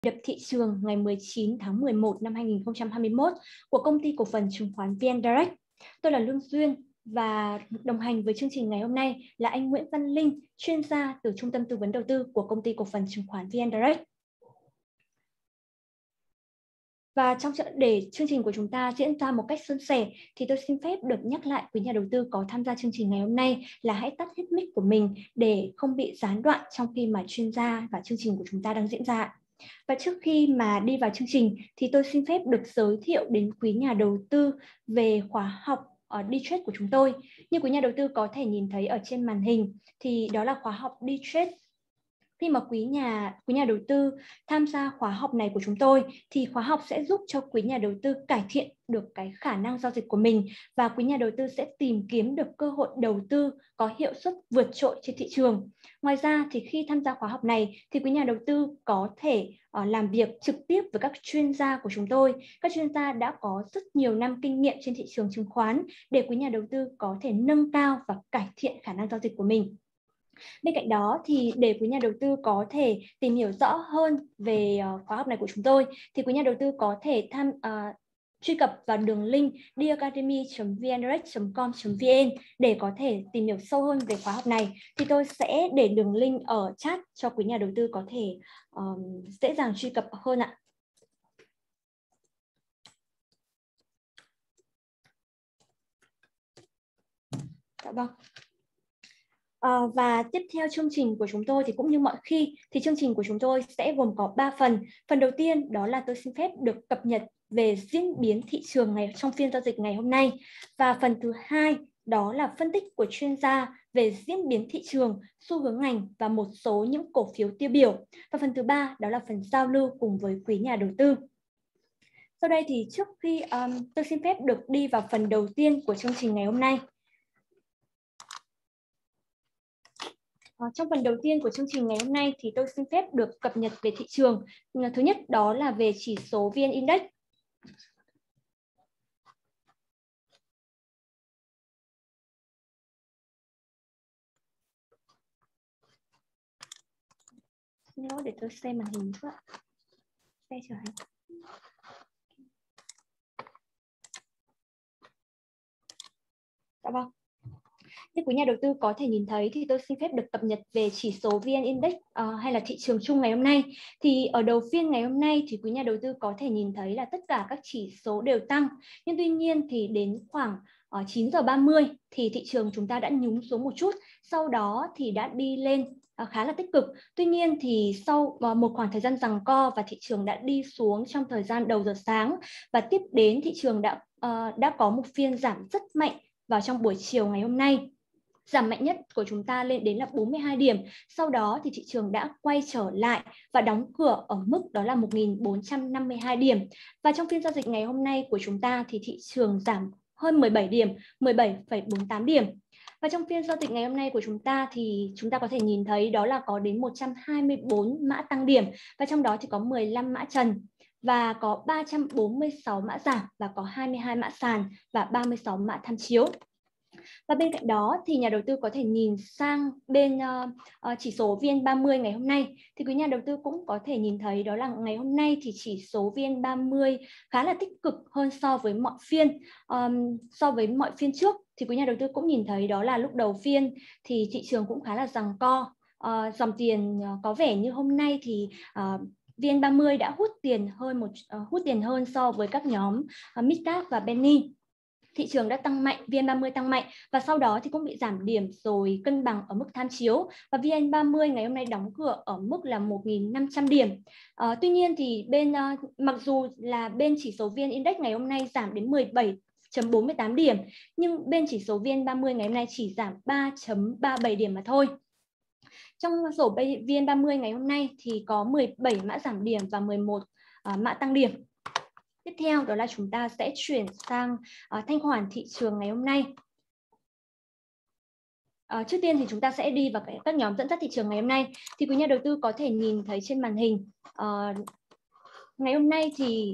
Đập thị trường ngày 19 tháng 11 năm 2021 của Công ty Cổ phần Chứng khoán VN Direct. Tôi là Lương Duyên và đồng hành với chương trình ngày hôm nay là anh Nguyễn Văn Linh, chuyên gia từ Trung tâm Tư vấn Đầu tư của Công ty Cổ phần Chứng khoán VN Direct. Và để chương trình của chúng ta diễn ra một cách suôn sẻ thì tôi xin phép được nhắc lại quý nhà đầu tư có tham gia chương trình ngày hôm nay là hãy tắt hết mic của mình để không bị gián đoạn trong khi mà chuyên gia và chương trình của chúng ta đang diễn ra. Và trước khi mà đi vào chương trình thì tôi xin phép được giới thiệu đến quý nhà đầu tư về khóa học đi trade của chúng tôi. Như quý nhà đầu tư có thể nhìn thấy ở trên màn hình thì đó là khóa học đi trade. Khi mà quý nhà đầu tư tham gia khóa học này của chúng tôi thì khóa học sẽ giúp cho quý nhà đầu tư cải thiện được cái khả năng giao dịch của mình và quý nhà đầu tư sẽ tìm kiếm được cơ hội đầu tư có hiệu suất vượt trội trên thị trường. Ngoài ra thì khi tham gia khóa học này thì quý nhà đầu tư có thể làm việc trực tiếp với các chuyên gia của chúng tôi. Các chuyên gia đã có rất nhiều năm kinh nghiệm trên thị trường chứng khoán để quý nhà đầu tư có thể nâng cao và cải thiện khả năng giao dịch của mình. Bên cạnh đó thì để quý nhà đầu tư có thể tìm hiểu rõ hơn về khóa học này của chúng tôi thì quý nhà đầu tư có thể truy cập vào đường link diacademy.vndirect.com.vn để có thể tìm hiểu sâu hơn về khóa học này. Thì tôi sẽ để đường link ở chat cho quý nhà đầu tư có thể dễ dàng truy cập hơn ạ. Dạ vâng. Và tiếp theo chương trình của chúng tôi thì cũng như mọi khi thì chương trình của chúng tôi sẽ gồm có 3 phần. Phần đầu tiên đó là tôi xin phép được cập nhật về diễn biến thị trường trong phiên giao dịch ngày hôm nay. Và phần thứ hai đó là phân tích của chuyên gia về diễn biến thị trường, xu hướng ngành và một số những cổ phiếu tiêu biểu. Và phần thứ ba đó là phần giao lưu cùng với quý nhà đầu tư. Sau đây thì trước khi tôi xin phép được đi vào phần đầu tiên của chương trình ngày hôm nay. Trong phần đầu tiên của chương trình ngày hôm nay thì tôi xin phép được cập nhật về thị trường. Thứ nhất đó là về chỉ số VN Index. Xin lỗi để tôi xem màn hình chút ạ. Xe trở hành. Dạ vâng. Như quý nhà đầu tư có thể nhìn thấy thì tôi xin phép được cập nhật về chỉ số VN Index hay là thị trường chung ngày hôm nay. Thì ở đầu phiên ngày hôm nay thì quý nhà đầu tư có thể nhìn thấy là tất cả các chỉ số đều tăng. Nhưng tuy nhiên thì đến khoảng 9 giờ 30 thì thị trường chúng ta đã nhúng xuống một chút. Sau đó thì đã đi lên khá là tích cực. Tuy nhiên thì sau một khoảng thời gian giằng co và thị trường đã đi xuống trong thời gian đầu giờ sáng. Và tiếp đến thị trường đã có một phiên giảm rất mạnh vào trong buổi chiều ngày hôm nay. Giảm mạnh nhất của chúng ta lên đến là 42 điểm. Sau đó thì thị trường đã quay trở lại và đóng cửa ở mức đó là 1.452 điểm. Và trong phiên giao dịch ngày hôm nay của chúng ta thì thị trường giảm hơn 17 điểm, 17,48 điểm. Và trong phiên giao dịch ngày hôm nay của chúng ta thì chúng ta có thể nhìn thấy đó là có đến 124 mã tăng điểm và trong đó thì có 15 mã trần và có 346 mã giảm và có 22 mã sàn và 36 mã tham chiếu. Và bên cạnh đó thì nhà đầu tư có thể nhìn sang bên chỉ số VN30 ngày hôm nay thì quý nhà đầu tư cũng có thể nhìn thấy đó là ngày hôm nay thì chỉ số VN30 khá là tích cực hơn so với mọi phiên. So với mọi phiên trước thì quý nhà đầu tư cũng nhìn thấy đó là lúc đầu phiên thì thị trường cũng khá là giằng co. Dòng tiền có vẻ như hôm nay thì VN30 đã hút tiền hơn so với các nhóm Midcap và Penny. Thị trường đã tăng mạnh, VN30 tăng mạnh và sau đó thì cũng bị giảm điểm rồi cân bằng ở mức tham chiếu và VN30 ngày hôm nay đóng cửa ở mức là 1.500 điểm. Tuy nhiên thì mặc dù là bên chỉ số VN Index ngày hôm nay giảm đến 17,48 điểm nhưng bên chỉ số VN30 ngày hôm nay chỉ giảm 3,37 điểm mà thôi. Trong sổ VN30 ngày hôm nay thì có 17 mã giảm điểm và 11 mã tăng điểm. Tiếp theo đó là chúng ta sẽ chuyển sang thanh khoản thị trường ngày hôm nay. Trước tiên thì chúng ta sẽ đi vào các nhóm dẫn dắt thị trường ngày hôm nay. Thì quý nhà đầu tư có thể nhìn thấy trên màn hình. Ngày hôm nay thì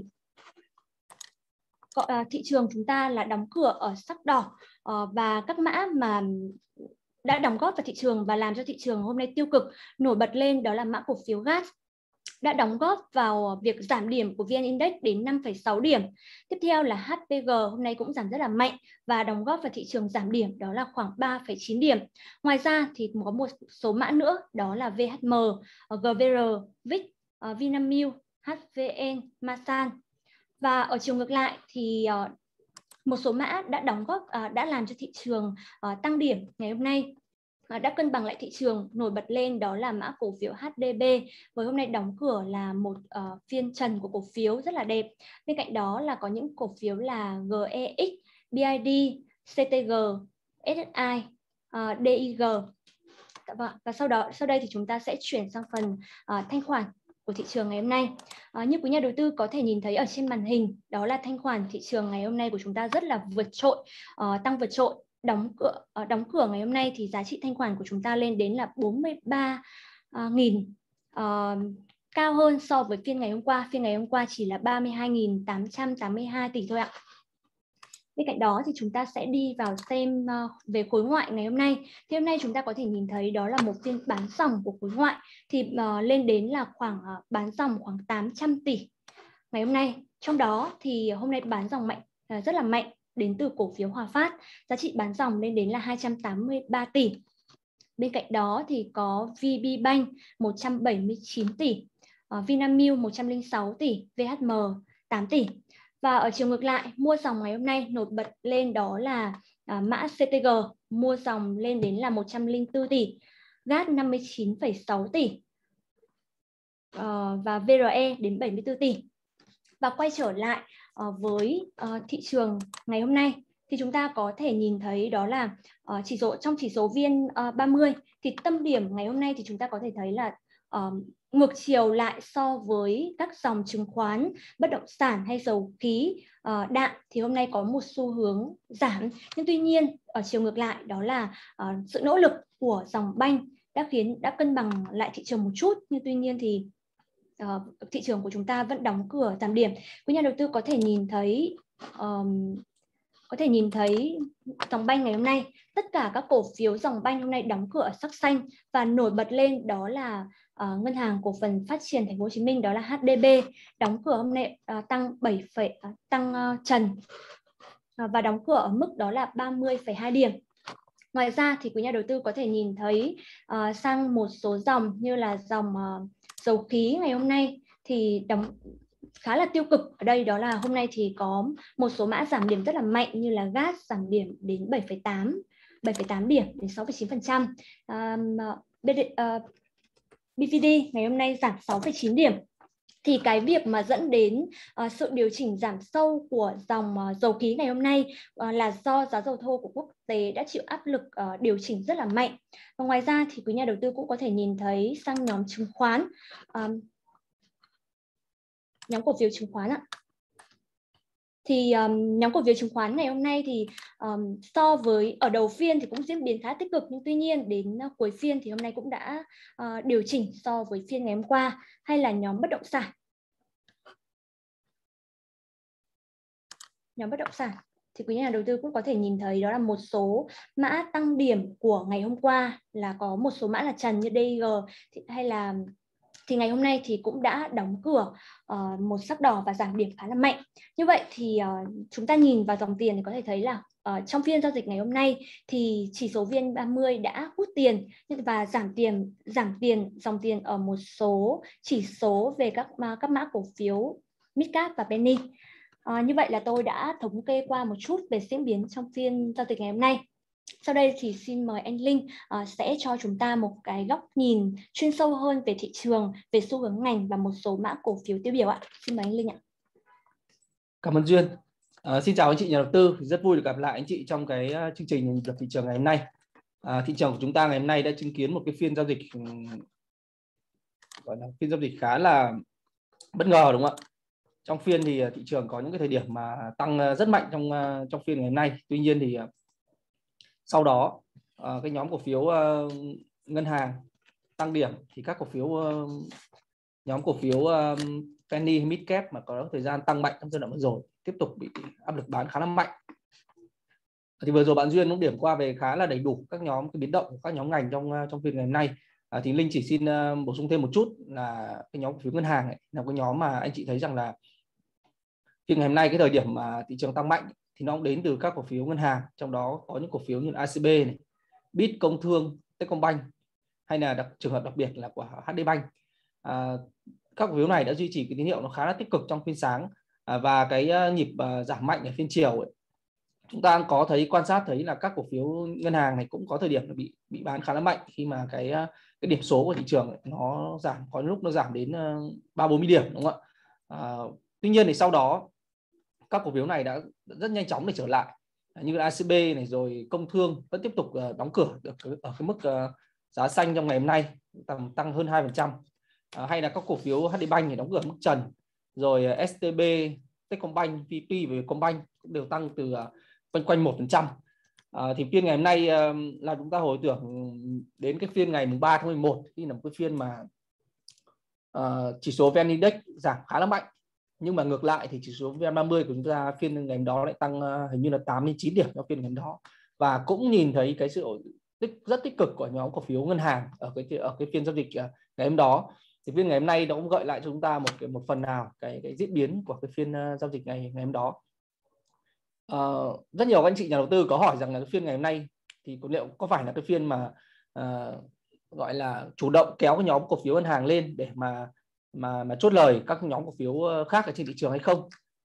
thị trường chúng ta là đóng cửa ở sắc đỏ và các mã mà đã đóng góp vào thị trường và làm cho thị trường hôm nay tiêu cực nổi bật lên đó là mã cổ phiếu gas. đã đóng góp vào việc giảm điểm của VN Index đến 5,6 điểm. Tiếp theo là HPG hôm nay cũng giảm rất là mạnh và đóng góp vào thị trường giảm điểm đó là khoảng 3,9 điểm. Ngoài ra thì có một số mã nữa đó là VHM, GVR, VIX, Vinamilk, HVN, Masan. Và ở chiều ngược lại thì một số mã đã đóng góp đã làm cho thị trường tăng điểm ngày hôm nay, đã cân bằng lại thị trường. Nổi bật lên đó là mã cổ phiếu HDB với hôm nay đóng cửa là một phiên trần của cổ phiếu rất là đẹp. Bên cạnh đó là có những cổ phiếu là GEX, BID, CTG, SSI, DIG. Và sau đây thì chúng ta sẽ chuyển sang phần thanh khoản của thị trường ngày hôm nay. Như quý nhà đầu tư có thể nhìn thấy ở trên màn hình, đó là thanh khoản thị trường ngày hôm nay của chúng ta rất là vượt trội, tăng vượt trội. Đóng cửa ngày hôm nay thì giá trị thanh khoản của chúng ta lên đến là 43.000, cao hơn so với phiên ngày hôm qua. Phiên ngày hôm qua chỉ là 32.882 tỷ thôi ạ. Bên cạnh đó thì chúng ta sẽ đi vào xem về khối ngoại ngày hôm nay. Thì hôm nay chúng ta có thể nhìn thấy đó là một phiên bán dòng của khối ngoại thì lên đến là khoảng bán dòng khoảng 800 tỷ ngày hôm nay. Trong đó thì hôm nay bán dòng mạnh, rất là mạnh đến từ cổ phiếu Hòa Phát, giá trị bán dòng lên đến là 283 tỷ. Bên cạnh đó thì có VPBank 179 tỷ, Vinamilk 106 tỷ, VHM 8 tỷ. Và ở chiều ngược lại, mua dòng ngày hôm nay nổi bật lên đó là mã CTG mua dòng lên đến là 104 tỷ, GAT 59,6 tỷ và VRE đến 74 tỷ. Và quay trở lại với thị trường ngày hôm nay thì chúng ta có thể nhìn thấy đó là trong chỉ số VN30 thì tâm điểm ngày hôm nay thì chúng ta có thể thấy là ngược chiều lại so với các dòng chứng khoán, bất động sản hay dầu khí, đạm thì hôm nay có một xu hướng giảm. Nhưng tuy nhiên ở chiều ngược lại đó là sự nỗ lực của dòng banh đã cân bằng lại thị trường một chút. Nhưng tuy nhiên thì thị trường của chúng ta vẫn đóng cửa giảm điểm. Quý nhà đầu tư có thể nhìn thấy dòng banh ngày hôm nay, tất cả các cổ phiếu dòng banh hôm nay đóng cửa ở sắc xanh và nổi bật lên đó là Ngân hàng Cổ phần Phát triển Thành phố Hồ Chí Minh, đó là HDB, đóng cửa hôm nay tăng trần và đóng cửa ở mức đó là 30,2 điểm. Ngoài ra thì quý nhà đầu tư có thể nhìn thấy sang một số dòng như là dòng dầu khí ngày hôm nay thì đóng khá là tiêu cực. Ở đây đó là hôm nay thì có một số mã giảm điểm rất là mạnh như là GAS giảm điểm đến 7,8 điểm đến 6,9%. BVD ngày hôm nay giảm 6,9 điểm. Thì cái việc mà dẫn đến sự điều chỉnh giảm sâu của dòng dầu khí ngày hôm nay là do giá dầu thô của quốc tế đã chịu áp lực điều chỉnh rất là mạnh. Và ngoài ra thì quý nhà đầu tư cũng có thể nhìn thấy sang nhóm chứng khoán, nhóm cổ phiếu chứng khoán ạ. Thì nhóm cổ phiếu chứng khoán ngày hôm nay thì so với ở đầu phiên thì cũng diễn biến khá tích cực, nhưng tuy nhiên đến cuối phiên thì hôm nay cũng đã điều chỉnh so với phiên ngày hôm qua. Hay là nhóm bất động sản. Nhóm bất động sản thì quý nhà đầu tư cũng có thể nhìn thấy đó là một số mã tăng điểm của ngày hôm qua, là có một số mã là trần như DIG thì ngày hôm nay thì cũng đã đóng cửa một sắc đỏ và giảm điểm khá là mạnh. Như vậy thì chúng ta nhìn vào dòng tiền thì có thể thấy là trong phiên giao dịch ngày hôm nay thì chỉ số VN30 đã hút tiền và giảm dòng tiền ở một số chỉ số về các mã cổ phiếu Midcap và Penny. Như vậy là tôi đã thống kê qua một chút về diễn biến trong phiên giao dịch ngày hôm nay. Sau đây thì xin mời anh Linh sẽ cho chúng ta một cái góc nhìn chuyên sâu hơn về thị trường, về xu hướng ngành và một số mã cổ phiếu tiêu biểu ạ. Xin mời anh Linh ạ. Cảm ơn Duyên. Xin chào anh chị nhà đầu tư, rất vui được gặp lại anh chị trong cái chương trình nhịp đập thị trường ngày hôm nay. Thị trường của chúng ta ngày hôm nay đã chứng kiến một cái phiên giao dịch gọi là phiên giao dịch khá là bất ngờ, đúng không ạ? Trong phiên thì thị trường có những cái thời điểm mà tăng rất mạnh trong phiên ngày hôm nay. Tuy nhiên thì sau đó cái nhóm cổ phiếu ngân hàng tăng điểm thì các cổ phiếu nhóm cổ phiếu penny midcap mà có thời gian tăng mạnh trong giai đoạn vừa rồi tiếp tục bị áp lực bán khá là mạnh. Thì vừa rồi bạn Duyên cũng điểm qua về khá là đầy đủ các nhóm cái biến động của các nhóm ngành trong phiên ngày hôm nay. Thì Linh chỉ xin bổ sung thêm một chút là cái nhóm cổ phiếu ngân hàng ấy, là cái nhóm mà anh chị thấy rằng là phiên ngày hôm nay cái thời điểm mà thị trường tăng mạnh thì nó cũng đến từ các cổ phiếu ngân hàng, trong đó có những cổ phiếu như ACB này, BIT, Công Thương, Techcombank, hay là trường hợp đặc biệt là của HD Bank. Các cổ phiếu này đã duy trì cái tín hiệu nó khá là tích cực trong phiên sáng, và cái nhịp giảm mạnh ở phiên chiều ấy, chúng ta có thấy quan sát thấy là các cổ phiếu ngân hàng này cũng có thời điểm là bị bán khá là mạnh, khi mà cái điểm số của thị trường ấy, nó giảm, có lúc nó giảm đến 30-40 điểm, đúng không ạ? Tuy nhiên thì sau đó các cổ phiếu này đã rất nhanh chóng để trở lại, như ACB này rồi Công Thương vẫn tiếp tục đóng cửa ở cái mức giá xanh trong ngày hôm nay, tăng hơn 2%. Hay là các cổ phiếu HD Bank thì đóng cửa mức trần, rồi STB, Techcombank, VP và Vietcombank cũng đều tăng từ quanh 1%. Thì phiên ngày hôm nay là chúng ta hồi tưởng đến cái phiên ngày 3 tháng 11, khi là một cái phiên mà chỉ số VN Index giảm khá là mạnh, nhưng mà ngược lại thì chỉ số VN30 của chúng ta phiên ngày hôm đó lại tăng hình như là 8-9 điểm trong phiên ngày hôm đó, và cũng nhìn thấy cái sự rất tích cực của nhóm cổ phiếu ngân hàng ở cái phiên giao dịch ngày hôm đó. Thì phiên ngày hôm nay nó cũng gợi lại cho chúng ta một phần nào cái diễn biến của cái phiên giao dịch ngày hôm đó. Rất nhiều các anh chị nhà đầu tư có hỏi rằng là cái phiên ngày hôm nay thì liệu có phải là cái phiên mà gọi là chủ động kéo cái nhóm cổ phiếu ngân hàng lên để mà chốt lời các nhóm cổ phiếu khác ở trên thị trường hay không?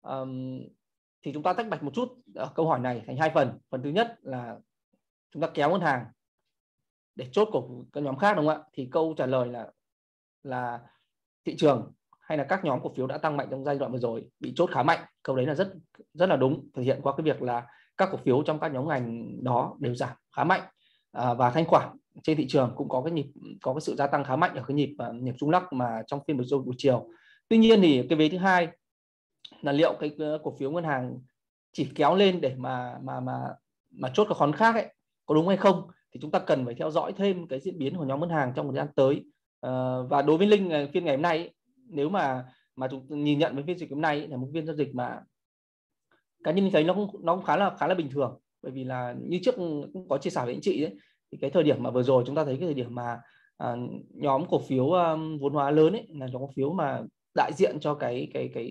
Thì chúng ta tách bạch một chút câu hỏi này thành hai phần. Phần thứ nhất là chúng ta kéo ngân hàng để chốt của các nhóm khác, đúng không ạ? Thì câu trả lời là thị trường hay là các nhóm cổ phiếu đã tăng mạnh trong giai đoạn vừa rồi bị chốt khá mạnh. Câu đấy là rất là đúng, thể hiện qua cái việc là các cổ phiếu trong các nhóm ngành đó đều giảm khá mạnh, và thanh khoản trên thị trường cũng có cái sự gia tăng khá mạnh ở cái nhịp rung lắc mà trong phiên buổi chiều. Tuy nhiên thì cái vế thứ hai là liệu cái cổ phiếu ngân hàng chỉ kéo lên để mà chốt các khoản khác ấy có đúng hay không, thì chúng ta cần phải theo dõi thêm cái diễn biến của nhóm ngân hàng trong thời gian tới. Và đối với Linh, phiên ngày hôm nay ấy, nếu mà chúng nhìn nhận với phiên dịch hôm nay ấy, là một phiên giao dịch mà cá nhân thấy nó cũng khá là bình thường, bởi vì là như trước cũng có chia sẻ với anh chị ấy, thì cái thời điểm mà vừa rồi chúng ta thấy cái thời điểm mà nhóm cổ phiếu vốn hóa lớn ấy là nhóm cổ phiếu mà đại diện cho cái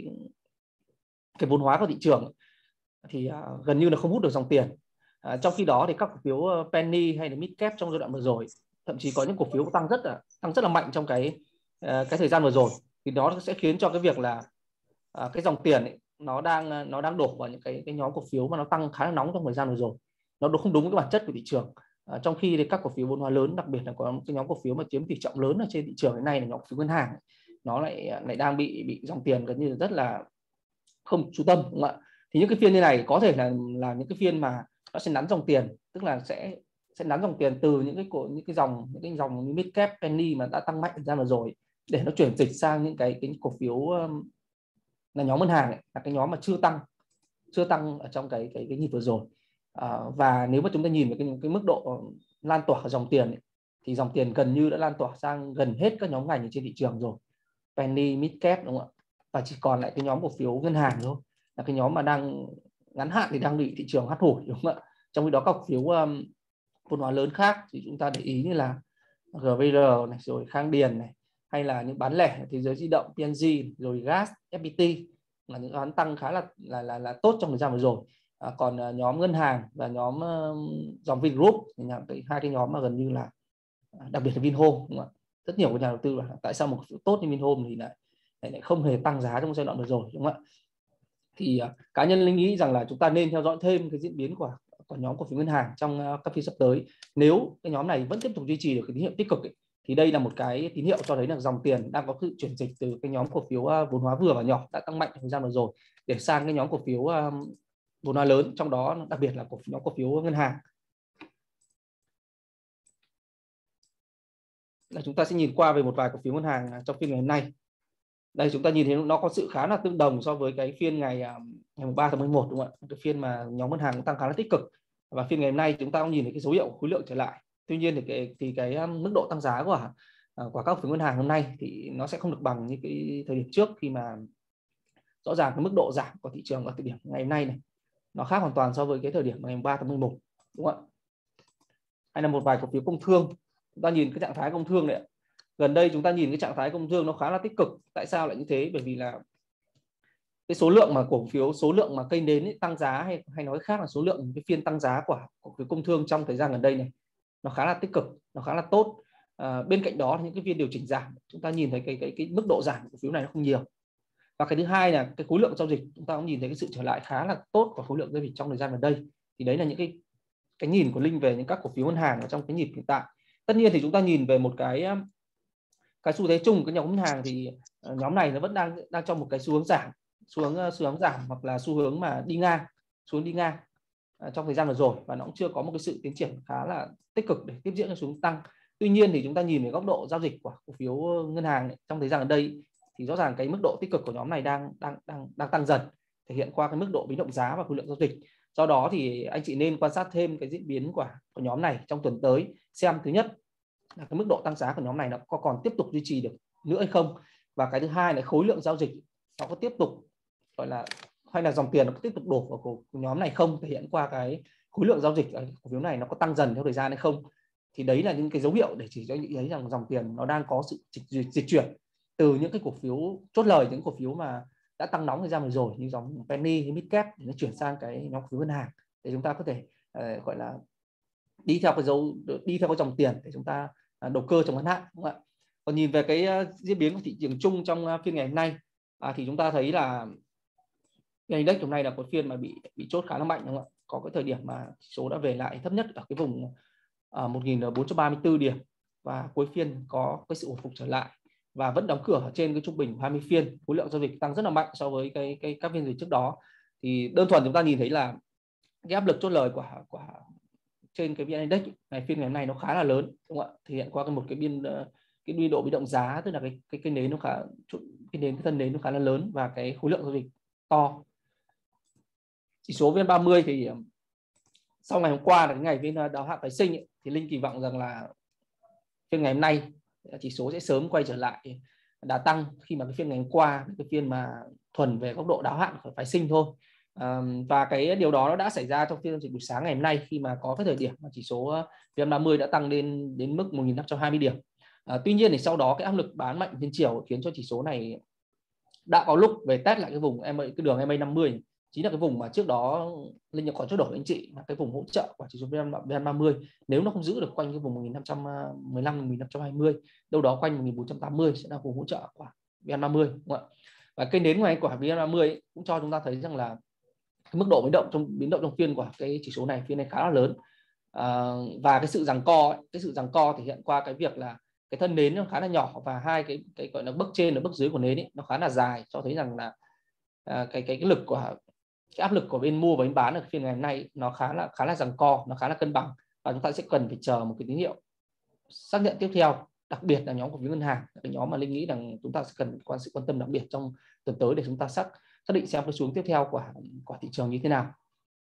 vốn hóa của thị trường thì gần như là không hút được dòng tiền. Trong khi đó thì các cổ phiếu penny hay là mid cap trong giai đoạn vừa rồi, thậm chí có những cổ phiếu tăng rất là mạnh trong cái thời gian vừa rồi, thì nó sẽ khiến cho cái việc là cái dòng tiền ấy, nó đang đổ vào những cái nhóm cổ phiếu mà nó tăng khá là nóng trong thời gian vừa rồi, nó không đúng với cái bản chất của thị trường. Trong khi thì các cổ phiếu vốn hóa lớn, đặc biệt là có cái nhóm cổ phiếu mà chiếm tỷ trọng lớn ở trên thị trường hiện nay là nhóm cổ phiếu ngân hàng, nó lại đang bị dòng tiền gần như rất là không chú tâm, đúng không ạ? Thì những cái phiên như này có thể là những cái phiên mà nó sẽ nắn dòng tiền, tức là sẽ nắn dòng tiền từ những cái dòng như mid cap, penny mà đã tăng mạnh thời gian vừa rồi, để nó chuyển dịch sang những cái cổ phiếu là nhóm ngân hàng ấy, là cái nhóm mà chưa tăng ở trong cái nhịp vừa rồi. Và nếu mà chúng ta nhìn về cái mức độ lan tỏa dòng tiền ấy, thì dòng tiền gần như đã lan tỏa sang gần hết các nhóm ngành ở trên thị trường rồi, penny, mid cap, đúng không ạ? Và chỉ còn lại cái nhóm cổ phiếu ngân hàng thôi, là cái nhóm mà đang ngắn hạn thì đang bị thị trường hắt hủi, đúng không ạ? Trong khi đó các cổ phiếu vốn hóa lớn khác thì chúng ta để ý như là GVR này, rồi Khang Điền này, hay là những bán lẻ Thế Giới Di Động, PNG, rồi gas, FPT là những đoán tăng khá là tốt trong thời gian vừa rồi. Còn nhóm ngân hàng và nhóm dòng Vingroup thì hai cái nhóm mà gần như là, đặc biệt là Vinhome, đúng không ạ? Rất nhiều nhà đầu tư là tại sao một cổ phiếu tốt như Vinhome thì lại không hề tăng giá trong giai đoạn vừa rồi, đúng không ạ? Thì cá nhân Linh nghĩ rằng là chúng ta nên theo dõi thêm cái diễn biến của nhóm cổ phiếu ngân hàng trong các phiên sắp tới. Nếu cái nhóm này vẫn tiếp tục duy trì được cái tín hiệu tích cực ấy, thì đây là một cái tín hiệu cho thấy là dòng tiền đang có sự chuyển dịch từ cái nhóm cổ phiếu vốn hóa vừa và nhỏ đã tăng mạnh thời gian vừa rồi để sang cái nhóm cổ phiếu vốn hóa lớn, trong đó đặc biệt là nhóm cổ phiếu ngân hàng. Là chúng ta sẽ nhìn qua về một vài cổ phiếu ngân hàng trong phiên ngày hôm nay. Đây chúng ta nhìn thấy nó có sự khá là tương đồng so với cái phiên ngày 3 tháng 11, đúng không ạ? Cái phiên mà nhóm ngân hàng cũng tăng khá là tích cực, và phiên ngày hôm nay chúng ta cũng nhìn thấy cái dấu hiệu khối lượng trở lại. Tuy nhiên thì cái mức độ tăng giá của các cổ phiếu ngân hàng hôm nay thì nó sẽ không được bằng như cái thời điểm trước, khi mà rõ ràng cái mức độ giảm của thị trường ở thời điểm ngày hôm nay này nó khác hoàn toàn so với cái thời điểm ngày 3 tháng 11, đúng không ạ? Hay là một vài cổ phiếu công thương, Chúng ta nhìn cái trạng thái công thương này, gần đây chúng ta nhìn cái trạng thái công thương nó khá là tích cực. Tại sao lại như thế? Bởi vì là cái số lượng mà cổ phiếu, số lượng mà cây nến ấy, tăng giá, hay nói khác là số lượng cái phiên tăng giá của cổ phiếu công thương trong thời gian gần đây này nó khá là tích cực, nó khá là tốt. Bên cạnh đó những cái phiên điều chỉnh giảm, chúng ta nhìn thấy cái mức độ giảm của cổ phiếu này nó không nhiều. Và cái thứ hai là cái khối lượng giao dịch, chúng ta cũng nhìn thấy cái sự trở lại khá là tốt của khối lượng giao dịch trong thời gian gần đây. Thì đấy là những cái nhìn của Linh về những các cổ phiếu ngân hàng ở trong cái nhịp hiện tại. Tất nhiên thì chúng ta nhìn về một cái xu thế chung của cái nhóm ngân hàng thì nhóm này nó vẫn đang trong một cái xu hướng giảm, xu hướng giảm hoặc là xu hướng mà đi ngang, trong thời gian vừa rồi, và nó cũng chưa có một cái sự tiến triển khá là tích cực để tiếp diễn cho xu hướng tăng. Tuy nhiên thì chúng ta nhìn về góc độ giao dịch của cổ phiếu ngân hàng ấy, trong thời gian gần đây thì rõ ràng cái mức độ tích cực của nhóm này đang tăng dần, thể hiện qua cái mức độ biến động giá và khối lượng giao dịch. Do đó thì anh chị nên quan sát thêm cái diễn biến của nhóm này trong tuần tới, xem thứ nhất là cái mức độ tăng giá của nhóm này nó có còn tiếp tục duy trì được nữa hay không, và cái thứ hai là khối lượng giao dịch nó có tiếp tục gọi là, hay là dòng tiền nó có tiếp tục đổ vào cổ nhóm này không, thể hiện qua cái khối lượng giao dịch ở cổ phiếu này nó có tăng dần theo thời gian hay không. Thì đấy là những cái dấu hiệu để chỉ cho chị thấy rằng dòng tiền nó đang có sự dịch chuyển từ những cái cổ phiếu chốt lời, những cổ phiếu mà đã tăng nóng thời gian vừa rồi như dòng penny hay midcap, để nó chuyển sang cái nhóm cổ phiếu ngân hàng để chúng ta có thể gọi là đi theo cái dòng tiền để chúng ta đầu cơ trong ngắn hạn, đúng không ạ? Còn nhìn về cái diễn biến của thị trường chung trong phiên ngày hôm nay thì chúng ta thấy là cái index hôm nay là một phiên mà bị chốt khá là mạnh, đúng không ạ? Có cái thời điểm mà số đã về lại thấp nhất ở cái vùng 1.434 điểm, và cuối phiên có cái sự hồi phục trở lại và vẫn đóng cửa trên cái trung bình 20 phiên. Khối lượng giao dịch tăng rất là mạnh so với các phiên dịch trước đó. Thì đơn thuần chúng ta nhìn thấy là cái áp lực chốt lời của trên cái VN Index này phiên ngày hôm nay nó khá là lớn, đúng không ạ? Thể hiện qua một cái biên độ biến động giá, tức là cái nến nó cái thân nến nó khá là lớn và cái khối lượng giao dịch to. Chỉ số VN30 thì sau ngày hôm qua là cái ngày phiên đáo hạn phái sinh ấy, thì Linh kỳ vọng rằng là phiên ngày hôm nay chỉ số sẽ sớm quay trở lại đà tăng, khi mà cái phiên ngày hôm qua cái phiên mà thuần về góc độ đáo hạn của phái sinh thôi. Và cái điều đó nó đã xảy ra trong phiên giao dịch buổi sáng ngày hôm nay, khi mà có cái thời điểm mà chỉ số VN30 đã tăng đến mức 1.520 điểm. Tuy nhiên thì sau đó cái áp lực bán mạnh trên chiều khiến cho chỉ số này đã có lúc về test lại cái vùng cái đường MA50, chính là cái vùng mà trước đó Linh có trao đổi với anh chị là cái vùng hỗ trợ của chỉ số VN30. Nếu nó không giữ được quanh cái vùng 1.515 1.520, đâu đó quanh 1.480 sẽ là vùng hỗ trợ của VN30, đúng không ạ? Và cây nến ngoài của VN30 cũng cho chúng ta thấy rằng là cái mức độ biến động trong phiên của cái chỉ số này phiên này khá là lớn. Và cái sự giằng co thể hiện qua cái việc là cái thân nến nó khá là nhỏ, và hai cái gọi là bức trên và bức dưới của nến ấy, nó khá là dài, cho thấy rằng là cái lực của cái áp lực của bên mua và bên bán ở phiên ngày hôm nay nó khá là giằng co, nó khá là cân bằng, và chúng ta sẽ cần phải chờ một cái tín hiệu xác nhận tiếp theo, đặc biệt là nhóm cổ phiếu ngân hàng, cái nhóm mà Linh nghĩ rằng chúng ta sẽ cần sự quan tâm đặc biệt trong tuần tới để chúng ta xác định xem cái xuống tiếp theo của thị trường như thế nào.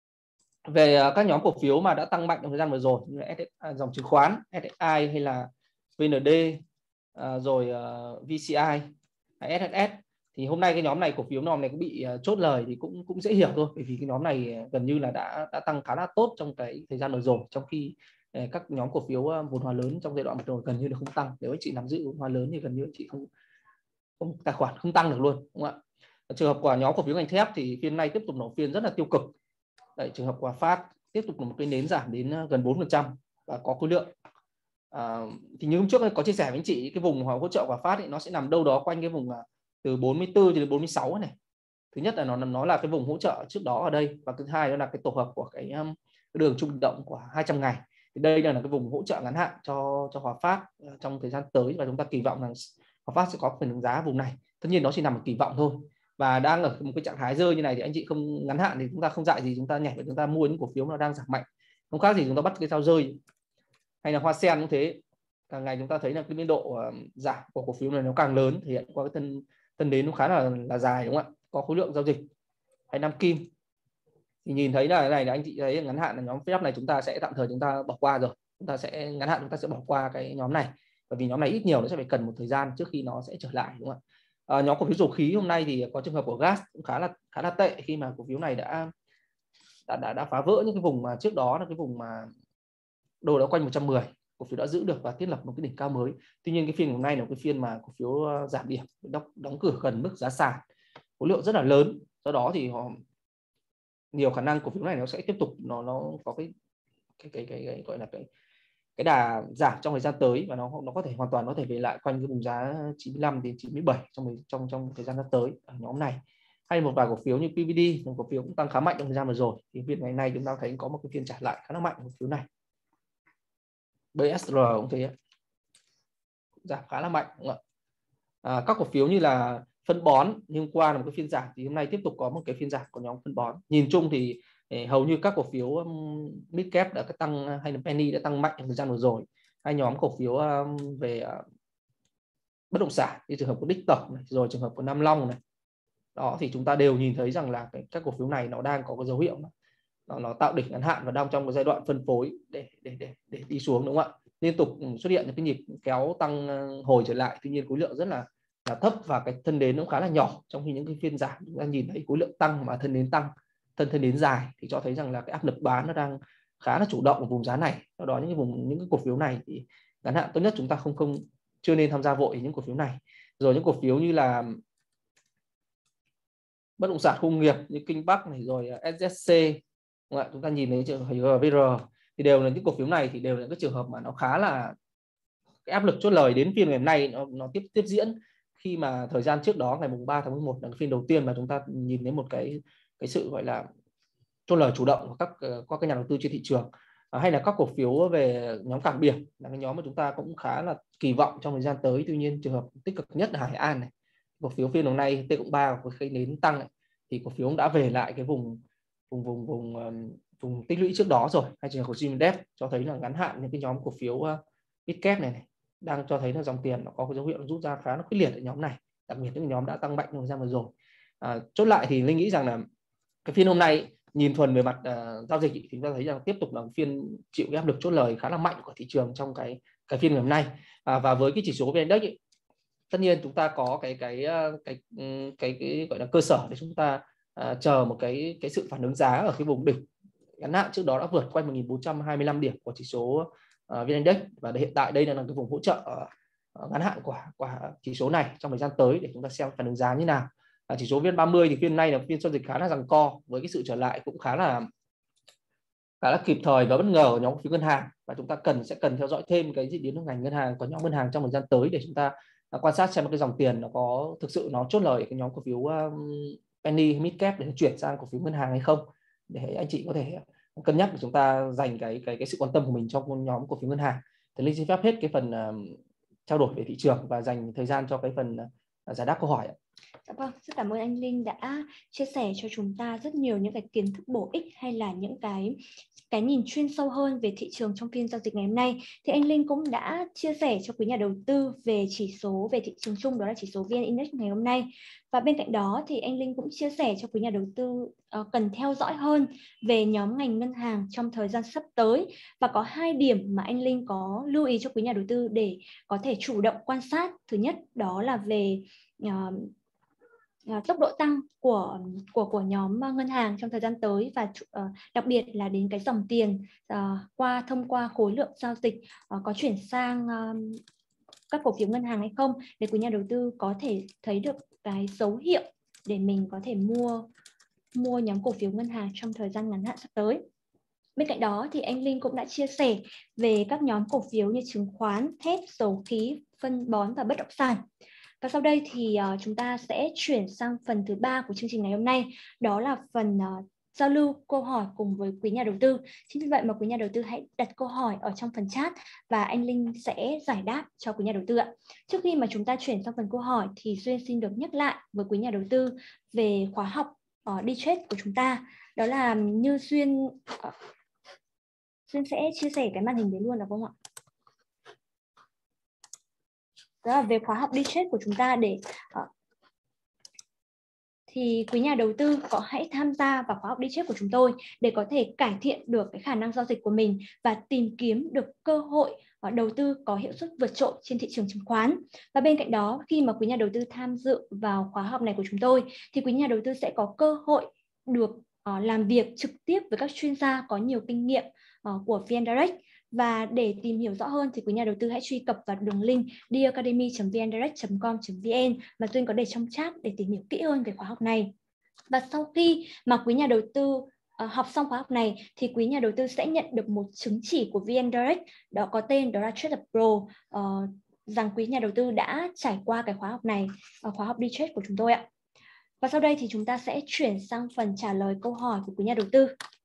Về các nhóm cổ phiếu mà đã tăng mạnh trong thời gian vừa rồi như là dòng chứng khoán SSI hay là VND, rồi VCI hay SSS, thì hôm nay cái nhóm này, cổ phiếu nhóm này cũng bị chốt lời, thì cũng dễ hiểu thôi, bởi vì cái nhóm này gần như là đã tăng khá là tốt trong cái thời gian vừa rồi, trong khi các nhóm cổ phiếu vốn hóa lớn trong giai đoạn vừa rồi gần như là không tăng. Nếu anh chị nắm giữ vốn hóa lớn thì gần như anh chị không tài khoản không tăng được luôn, đúng không ạ? Trường hợp của nhóm cổ phiếu ngành thép thì phiên nay tiếp tục nổ phiên rất là tiêu cực. Đấy, trường hợp của Phát tiếp tục là một cái nến giảm đến gần 4% và có khối lượng. Thì như hôm trước có chia sẻ với anh chị, cái vùng hỗ trợ của Phát ấy, nó sẽ nằm đâu đó quanh cái vùng từ 44 đến 46 này. Thứ nhất là nó là cái vùng hỗ trợ trước đó ở đây, và thứ hai đó là cái tổ hợp của cái đường trung động của 200 ngày. Thì đây là cái vùng hỗ trợ ngắn hạn cho Hòa Phát trong thời gian tới, và chúng ta kỳ vọng rằng Hòa Phát sẽ có phần ứng giá vùng này. Tất nhiên nó chỉ nằm ở kỳ vọng thôi, và đang ở một cái trạng thái rơi như này thì anh chị không ngắn hạn thì chúng ta không dại gì chúng ta nhảy vào chúng ta mua những cổ phiếu nó đang giảm mạnh, không khác gì chúng ta bắt cái sao rơi. Hay là Hoa Sen cũng thế, càng ngày chúng ta thấy là cái biên độ giảm của cổ phiếu này nó càng lớn, thể hiện qua cái thân nến nó khá là dài, đúng không ạ? Có khối lượng giao dịch. Hay Nam Kim thì nhìn thấy là cái này là anh chị thấy ngắn hạn là nhóm phép này chúng ta sẽ tạm thời chúng ta bỏ qua rồi, chúng ta sẽ ngắn hạn chúng ta sẽ bỏ qua cái nhóm này, bởi vì nhóm này ít nhiều nó sẽ phải cần một thời gian trước khi nó sẽ trở lại, đúng không ạ? Nhóm cổ phiếu dầu khí hôm nay thì có trường hợp của gas cũng khá là tệ, khi mà cổ phiếu này đã phá vỡ những cái vùng mà trước đó là cái vùng mà đồ đã quanh 110, cổ phiếu đã giữ được và thiết lập một cái đỉnh cao mới. Tuy nhiên cái phiên hôm nay là một cái phiên mà cổ phiếu giảm điểm, đóng cửa gần mức giá sàn, khối lượng rất là lớn. Do đó thì họ nhiều khả năng cổ phiếu này nó sẽ tiếp tục nó có cái gọi là cái đà giảm trong thời gian tới, và nó có thể hoàn toàn có thể về lại quanh cái vùng giá 95 đến 97 trong thời gian tới ở nhóm này. Hay một vài cổ phiếu như PVD, một cổ phiếu cũng tăng khá mạnh trong thời gian vừa rồi, thì phiên ngày nay chúng ta thấy có một cái phiên trả lại khá là mạnh của cổ phiếu này. BSR cũng thế, giảm khá là mạnh, đúng không ạ? Các cổ phiếu như là phân bón, nhưng qua là một cái phiên giảm thì hôm nay tiếp tục có một cái phiên giảm của nhóm phân bón. Nhìn chung thì hầu như các cổ phiếu midcap đã tăng, hay là penny đã tăng mạnh trong thời gian vừa rồi. Hai nhóm cổ phiếu về bất động sản như trường hợp của Đích Tổng này, rồi trường hợp của Nam Long này, đó thì chúng ta đều nhìn thấy rằng là các cổ phiếu này nó đang có cái dấu hiệu nó tạo đỉnh ngắn hạn và đang trong cái giai đoạn phân phối để đi xuống, đúng không ạ? Liên tục xuất hiện những cái nhịp kéo tăng hồi trở lại, tuy nhiên khối lượng rất là thấp và cái thân nến cũng khá là nhỏ, trong khi những cái phiên giảm chúng ta nhìn thấy khối lượng tăng mà thân nến tăng, thân nến dài, thì cho thấy rằng là cái áp lực bán nó đang khá là chủ động ở vùng giá này. Do đó những cái cổ phiếu này thì ngắn hạn tốt nhất chúng ta chưa nên tham gia vội những cổ phiếu này. Rồi những cổ phiếu như là bất động sản công nghiệp như Kinh Bắc này, rồi SSC, chúng ta nhìn thấy trường hợp GVR thì đều là những cổ phiếu này thì đều là cái trường hợp mà nó khá là cái áp lực chốt lời đến phiên ngày hôm nay nó tiếp diễn, khi mà thời gian trước đó ngày mùng 3 tháng 11 là phiên đầu tiên mà chúng ta nhìn thấy một cái sự gọi là chốt lời chủ động của các nhà đầu tư trên thị trường. Hay là các cổ phiếu về nhóm cảng biển là cái nhóm mà chúng ta cũng khá là kỳ vọng trong thời gian tới. Tuy nhiên trường hợp tích cực nhất là Hải An này, cổ phiếu phiên hôm nay T+3 với cái nến tăng này, thì cổ phiếu cũng đã về lại cái vùng tích lũy trước đó rồi. Hay trường hợp của Zindev cho thấy là ngắn hạn những cái nhóm cổ phiếu midcap này đang cho thấy là dòng tiền nó có cái dấu hiệu rút ra khá là quyết liệt ở nhóm này, đặc biệt những nhóm đã tăng mạnh trong thời gian vừa rồi. Chốt lại thì Linh nghĩ rằng là cái phiên hôm nay nhìn thuần về mặt giao dịch thì chúng ta thấy rằng tiếp tục là phiên chịu cái áp lực chốt lời khá là mạnh của thị trường trong cái phiên ngày hôm nay. Và với cái chỉ số VN Index tất nhiên chúng ta có cái gọi là cơ sở để chúng ta chờ một cái sự phản ứng giá ở cái vùng đỉnh ngắn hạn trước đó đã vượt quanh 1425 điểm của chỉ số VN Index, và hiện tại đây là cái vùng hỗ trợ ngắn hạn của chỉ số này trong thời gian tới để chúng ta xem phản ứng giá như nào. Chỉ số VN30 thì phiên nay là phiên giao dịch khá là giằng co, với cái sự trở lại cũng khá là kịp thời và bất ngờ ở nhóm cổ phiếu ngân hàng, và chúng ta sẽ cần theo dõi thêm cái diễn biến của ngành ngân hàng, của nhóm ngân hàng trong thời gian tới để chúng ta quan sát xem cái dòng tiền nó có thực sự nó chốt lời cái nhóm cổ phiếu penny midcap để chuyển sang cổ phiếu ngân hàng hay không, để anh chị có thể cân nhắc để chúng ta dành cái sự quan tâm của mình trong nhóm cổ phiếu ngân hàng. Thì Linh xin phép hết cái phần trao đổi về thị trường và dành thời gian cho cái phần giải đáp câu hỏi. Dạ vâng, rất cảm ơn anh Linh đã chia sẻ cho chúng ta rất nhiều những cái kiến thức bổ ích hay là những cái nhìn chuyên sâu hơn về thị trường trong phiên giao dịch ngày hôm nay. Thì anh Linh cũng đã chia sẻ cho quý nhà đầu tư về chỉ số về thị trường chung, đó là chỉ số VN Index ngày hôm nay. Và bên cạnh đó thì anh Linh cũng chia sẻ cho quý nhà đầu tư cần theo dõi hơn về nhóm ngành ngân hàng trong thời gian sắp tới. Và có 2 điểm mà anh Linh có lưu ý cho quý nhà đầu tư để có thể chủ động quan sát. Thứ nhất đó là về tốc độ tăng của nhóm ngân hàng trong thời gian tới, và đặc biệt là đến cái dòng tiền thông qua khối lượng giao dịch có chuyển sang các cổ phiếu ngân hàng hay không, để quý nhà đầu tư có thể thấy được cái dấu hiệu để mình có thể mua nhóm cổ phiếu ngân hàng trong thời gian ngắn hạn sắp tới. Bên cạnh đó thì anh Linh cũng đã chia sẻ về các nhóm cổ phiếu như chứng khoán, thép, dầu khí, phân bón và bất động sản. Và sau đây thì chúng ta sẽ chuyển sang phần thứ 3 của chương trình ngày hôm nay, đó là phần giao lưu câu hỏi cùng với quý nhà đầu tư. Chính vì vậy mà quý nhà đầu tư hãy đặt câu hỏi ở trong phần chat và anh Linh sẽ giải đáp cho quý nhà đầu tư ạ. Trước khi mà chúng ta chuyển sang phần câu hỏi thì Duyên xin được nhắc lại với quý nhà đầu tư về khóa học đi trade của chúng ta. Đó là như Duyên sẽ chia sẻ cái màn hình đấy luôn được không ạ? Đó là về khóa học đi trade của chúng ta, để thì quý nhà đầu tư hãy tham gia vào khóa học đi trade của chúng tôi để có thể cải thiện được cái khả năng giao dịch của mình và tìm kiếm được cơ hội đầu tư có hiệu suất vượt trội trên thị trường chứng khoán. Và bên cạnh đó, khi mà quý nhà đầu tư tham dự vào khóa học này của chúng tôi thì quý nhà đầu tư sẽ có cơ hội được làm việc trực tiếp với các chuyên gia có nhiều kinh nghiệm của VN Direct, Và để tìm hiểu rõ hơn thì quý nhà đầu tư hãy truy cập vào đường link dacademy.vndirect.com.vn mà Tuyên có để trong chat để tìm hiểu kỹ hơn về khóa học này. Và sau khi mà quý nhà đầu tư học xong khóa học này thì quý nhà đầu tư sẽ nhận được một chứng chỉ của VN Direct, đó có tên đó là Trader Pro, rằng quý nhà đầu tư đã trải qua cái khóa học này, khóa học đi trade của chúng tôi ạ. Và sau đây thì chúng ta sẽ chuyển sang phần trả lời câu hỏi của quý nhà đầu tư.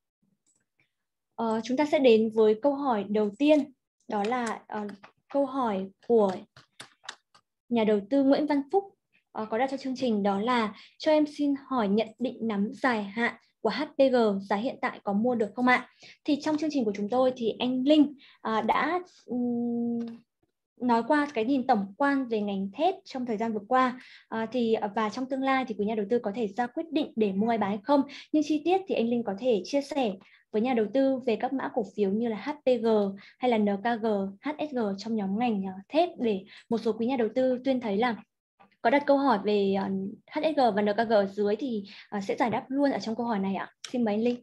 Chúng ta sẽ đến với câu hỏi đầu tiên, đó là câu hỏi của nhà đầu tư Nguyễn Văn Phúc có đặt cho chương trình, đó là cho em xin hỏi nhận định nắm dài hạn của HPG giá hiện tại có mua được không ạ? Thì trong chương trình của chúng tôi thì anh Linh đã nói qua cái nhìn tổng quan về ngành thép trong thời gian vừa qua, và trong tương lai thì quý nhà đầu tư có thể ra quyết định để mua hay bán hay không. Nhưng chi tiết thì anh Linh có thể chia sẻ với nhà đầu tư về các mã cổ phiếu như là HPG hay là NKG, HSG trong nhóm ngành thép, để một số quý nhà đầu tư Tuyên thấy là có đặt câu hỏi về HSG và NKG ở dưới thì sẽ giải đáp luôn ở trong câu hỏi này ạ. Xin mời anh Linh.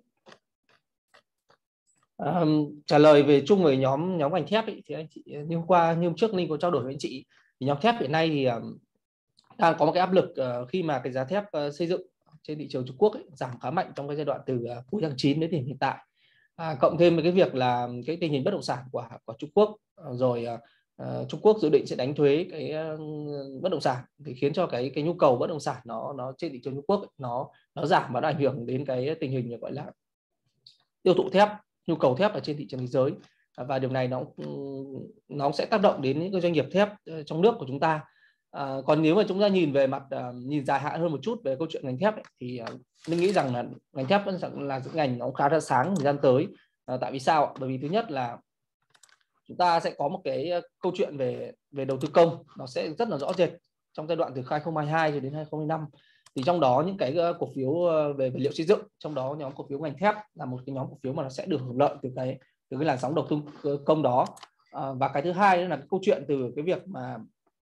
Trả lời về chung về nhóm ngành thép ấy, thì anh chị như hôm trước Linh có trao đổi với anh chị, thì nhóm thép hiện nay thì đang có một cái áp lực khi mà cái giá thép xây dựng trên thị trường Trung Quốc ấy, giảm khá mạnh trong cái giai đoạn từ cuối tháng 9 đến hiện tại, cộng thêm với cái việc là cái tình hình bất động sản của Trung Quốc, rồi Trung Quốc dự định sẽ đánh thuế cái bất động sản, thì khiến cho cái nhu cầu bất động sản nó trên thị trường Trung Quốc ấy, nó giảm và nó ảnh hưởng đến cái tình hình gọi là tiêu thụ thép, nhu cầu thép ở trên thị trường thế giới, và điều này nó sẽ tác động đến những cái doanh nghiệp thép trong nước của chúng ta. Còn nếu mà chúng ta nhìn về mặt nhìn dài hạn hơn một chút về câu chuyện ngành thép ấy, thì mình nghĩ rằng là ngành thép vẫn là ngành nó khá là sáng thời gian tới. Tại vì sao? Bởi vì thứ nhất là chúng ta sẽ có một cái câu chuyện về đầu tư công, nó sẽ rất là rõ rệt trong giai đoạn từ 2022 cho đến 2025. Thì trong đó những cái cổ phiếu về vật liệu xây dựng, trong đó nhóm cổ phiếu ngành thép là một cái nhóm cổ phiếu mà nó sẽ được hưởng lợi từ cái làn sóng đầu tư công đó. Và cái thứ hai là cái câu chuyện từ cái việc mà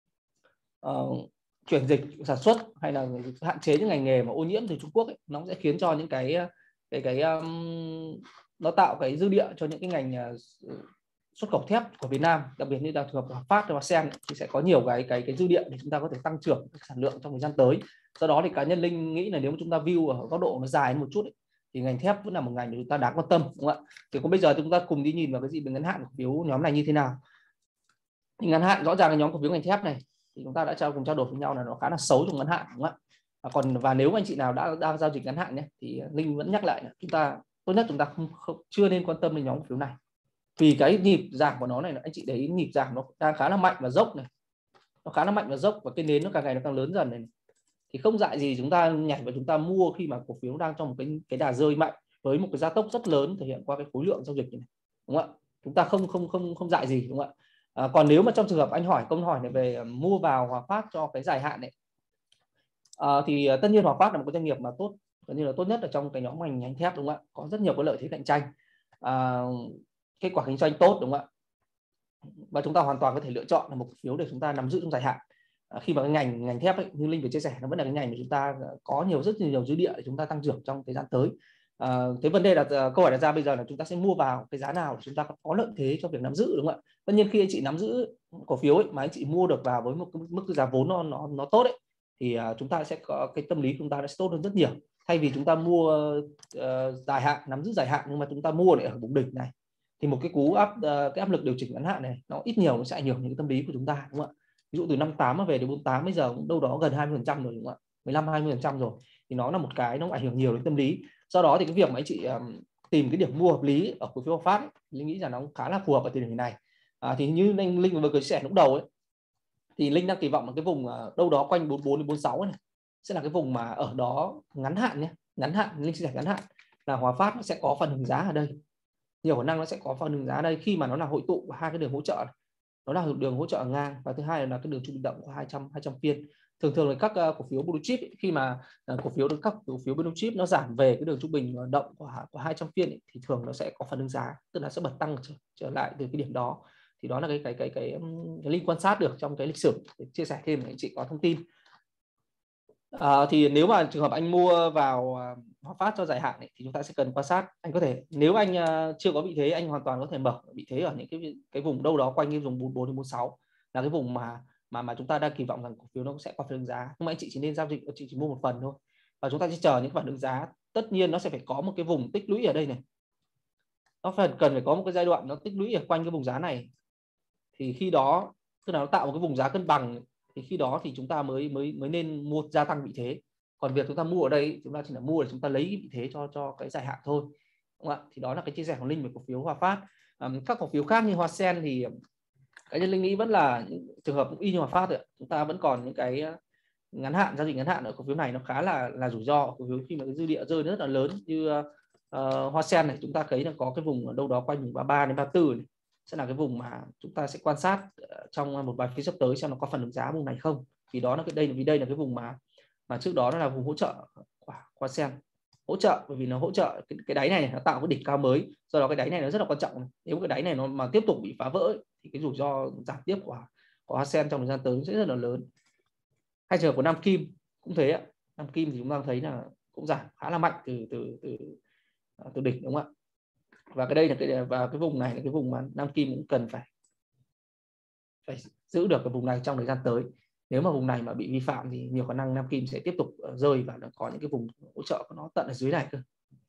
chuyển dịch sản xuất hay là hạn chế những ngành nghề mà ô nhiễm từ Trung Quốc ấy, nó sẽ khiến cho những cái nó tạo cái dư địa cho những cái ngành xuất khẩu thép của Việt Nam, đặc biệt như là trường hợp Hòa Phát và Sen thì sẽ có nhiều cái dư địa để chúng ta có thể tăng trưởng sản lượng trong thời gian tới. Do đó thì cá nhân Linh nghĩ là nếu mà chúng ta view ở góc độ nó dài một chút ấy, thì ngành thép vẫn là một ngành mà chúng ta đáng quan tâm, đúng không ạ? Thì còn bây giờ chúng ta cùng đi nhìn vào cái gì về ngắn hạn cổ phiếu nhóm này như thế nào. Thì ngắn hạn rõ ràng là nhóm cổ phiếu ngành thép này thì chúng ta đã cùng trao đổi với nhau là nó khá là xấu trong ngắn hạn, đúng không ạ? Và nếu anh chị nào đã giao dịch ngắn hạn nhé, thì Linh vẫn nhắc lại là chúng ta tốt nhất chúng ta chưa nên quan tâm đến nhóm cổ phiếu này, vì cái nhịp giảm của nó này anh chị để ý, nhịp giảm nó đang khá là mạnh và dốc này, nó khá là mạnh và dốc, và cái nến nó càng ngày nó càng lớn dần này. Thì không dại gì chúng ta nhảy và chúng ta mua khi mà cổ phiếu đang trong một cái đà rơi mạnh với một cái gia tốc rất lớn thể hiện qua cái khối lượng giao dịch này, đúng không ạ? Chúng ta không dại gì, đúng không ạ? Còn nếu mà trong trường hợp anh hỏi câu hỏi này về mua vào Hòa Phát cho cái dài hạn này, thì tất nhiên Hòa Phát là một cái doanh nghiệp mà tốt, gần như là tốt nhất ở trong cái nhóm ngành thép, đúng không ạ? Có rất nhiều cái lợi thế cạnh tranh, kết quả kinh doanh tốt, đúng không ạ? Và chúng ta hoàn toàn có thể lựa chọn là một cổ phiếu để chúng ta nắm giữ trong dài hạn. Khi mà cái ngành thép ấy, như Linh vừa chia sẻ, nó vẫn là cái ngành mà chúng ta có rất nhiều dư địa để chúng ta tăng trưởng trong thời gian tới. Thế vấn đề là câu hỏi đặt ra bây giờ là chúng ta sẽ mua vào cái giá nào để chúng ta có lợi thế cho việc nắm giữ, đúng không ạ? Tất nhiên khi anh chị nắm giữ cổ phiếu ấy, mà anh chị mua được vào với một cái mức giá vốn nó tốt ấy, thì chúng ta sẽ có cái tâm lý chúng ta sẽ tốt hơn rất nhiều, thay vì chúng ta mua dài hạn, nắm giữ dài hạn nhưng mà chúng ta mua để ở vùng đỉnh này, thì một cái cái áp lực điều chỉnh ngắn hạn này nó ít nhiều nó sẽ ảnh hưởng đến cái tâm lý của chúng ta, đúng không ạ? Ví dụ từ 58 mà về đến 48 bây giờ cũng đâu đó gần 20% rồi, đúng không ạ? 15-20% rồi, thì nó là một cái nó ảnh hưởng nhiều đến tâm lý. Do đó thì cái việc mà anh chị tìm cái điểm mua hợp lý ở cổ phiếu Hòa Phát, Linh nghĩ rằng nó khá là phù hợp ở thời điểm này. Thì như Linh vừa chia sẻ lúc đầu ấy, thì Linh đang kỳ vọng là cái vùng đâu đó quanh 44 đến 46 này sẽ là cái vùng mà ở đó ngắn hạn nhé, ngắn hạn Linh chia sẻ ngắn hạn là Hòa Phát nó sẽ có phần hứng giá ở đây, nhiều khả năng nó sẽ có phần hứng giá ở đây khi mà nó là hội tụ hai cái đường hỗ trợ này. Nó là đường hỗ trợ ngang, và thứ hai là cái đường trung bình động của 200 phiên. Thường là các cổ phiếu blue chip ấy, khi mà các cổ phiếu blue chip nó giảm về cái đường trung bình động của 200 phiên ấy, thì thường nó sẽ có phần hứng giá, tức là sẽ bật tăng trở lại từ cái điểm đó. Thì đó là cái Linh quan sát được trong cái lịch sử để chia sẻ thêm để anh chị có thông tin. Thì nếu mà trường hợp anh mua vào Hòa Phát cho dài hạn ấy, thì chúng ta sẽ cần quan sát. Anh có thể, nếu anh chưa có vị thế, anh hoàn toàn có thể mở vị thế ở những cái vùng đâu đó quanh cái vùng 44 đến 46, là cái vùng mà chúng ta đang kỳ vọng rằng cổ phiếu nó sẽ có phản ứng giá. Nhưng mà anh chị chỉ nên giao dịch, chị chỉ mua một phần thôi, và chúng ta sẽ chờ những phản ứng giá. Tất nhiên nó sẽ phải có một cái vùng tích lũy ở đây này, nó cần phải có một cái giai đoạn nó tích lũy ở quanh cái vùng giá này, thì khi đó tức là nó tạo một cái vùng giá cân bằng, thì khi đó thì chúng ta mới nên mua, gia tăng vị thế. Còn việc chúng ta mua ở đây, chúng ta chỉ là mua để chúng ta lấy vị thế cho cái dài hạn thôi, đúng không ạ? Thì đó là cái chia sẻ của Linh về cổ phiếu Hòa Phát. Các cổ phiếu khác như Hoa Sen thì cái nhân Linh nghĩ vẫn là trường hợp y như Hòa Phát rồi. Chúng ta vẫn còn những cái ngắn hạn, giao dịch ngắn hạn ở cổ phiếu này nó khá là rủi ro. Cổ phiếu khi mà cái dư địa rơi rất là lớn như Hoa Sen này, chúng ta thấy là có cái vùng ở đâu đó quanh vùng 33 đến 34 này, sẽ là cái vùng mà chúng ta sẽ quan sát trong một vài phiên sắp tới xem nó có phản ứng giá vùng này không. Vì đó là đây là cái vùng mà trước đó nó là vùng hỗ trợ của Hoa Sen, hỗ trợ bởi vì nó hỗ trợ cái đáy này nó tạo cái đỉnh cao mới, do đó cái đáy này nó rất là quan trọng. Nếu cái đáy này nó mà tiếp tục bị phá vỡ thì cái rủi ro giảm tiếp của Hoa Sen trong thời gian tới sẽ rất là lớn. Hay trường hợp của Nam Kim cũng thế ạ. Nam Kim thì chúng ta thấy là cũng giảm khá là mạnh từ đỉnh, đúng không ạ? Và cái vùng này là cái vùng mà Nam Kim cũng cần phải giữ được cái vùng này trong thời gian tới. Nếu mà vùng này mà bị vi phạm thì nhiều khả năng Nam Kim sẽ tiếp tục rơi và có những cái vùng hỗ trợ của nó tận ở dưới này cơ.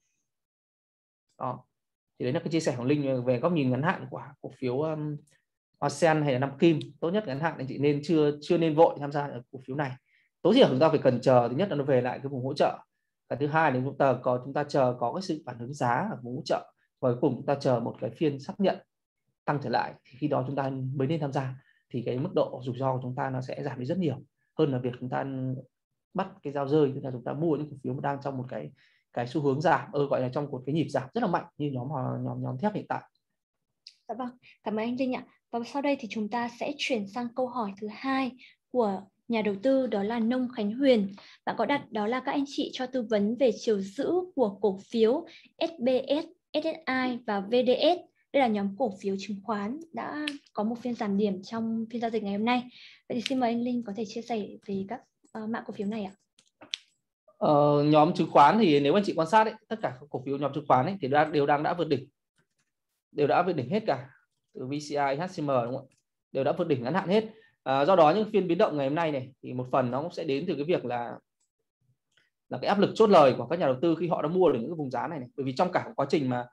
Đó. Thì đấy là cái chia sẻ của Linh về góc nhìn ngắn hạn của cổ phiếu Hoa Sen hay là Nam Kim. Tốt nhất ngắn hạn anh chị nên chưa nên vội tham gia ở cổ phiếu này. Tối thiểu chúng ta phải cần chờ, thứ nhất là nó về lại cái vùng hỗ trợ, và thứ hai là chúng ta chờ có cái sự phản ứng giá ở vùng hỗ trợ, và cuối cùng chúng ta chờ một cái phiên xác nhận tăng trở lại, thì khi đó chúng ta mới nên tham gia. Thì cái mức độ rủi ro của chúng ta nó sẽ giảm đi rất nhiều hơn là việc chúng ta bắt cái dao rơi, tức là chúng ta mua những cổ phiếu mà đang trong một cái xu hướng giảm, gọi là trong một cái nhịp giảm rất là mạnh như nhóm thép hiện tại. Dạ vâng, cảm ơn anh Linh ạ. Và sau đây thì chúng ta sẽ chuyển sang câu hỏi thứ hai của nhà đầu tư, đó là Nông Khánh Huyền. Bạn có đặt đó là các anh chị cho tư vấn về chiều giữ của cổ phiếu SBS, SSI và VDS. Đây là nhóm cổ phiếu chứng khoán đã có một phiên giảm điểm trong phiên giao dịch ngày hôm nay. Vậy thì xin mời anh Linh có thể chia sẻ về các mã cổ phiếu này ạ. Nhóm chứng khoán thì nếu anh chị quan sát ấy, tất cả các cổ phiếu nhóm chứng khoán ấy, thì đều đã vượt đỉnh, hết cả, từ VCI, HCM, đúng không? Đều đã vượt đỉnh ngắn hạn hết. Do đó những phiên biến động ngày hôm nay này thì một phần nó cũng sẽ đến từ cái việc là cái áp lực chốt lời của các nhà đầu tư khi họ đã mua được những cái vùng giá này. Bởi vì trong cả một quá trình mà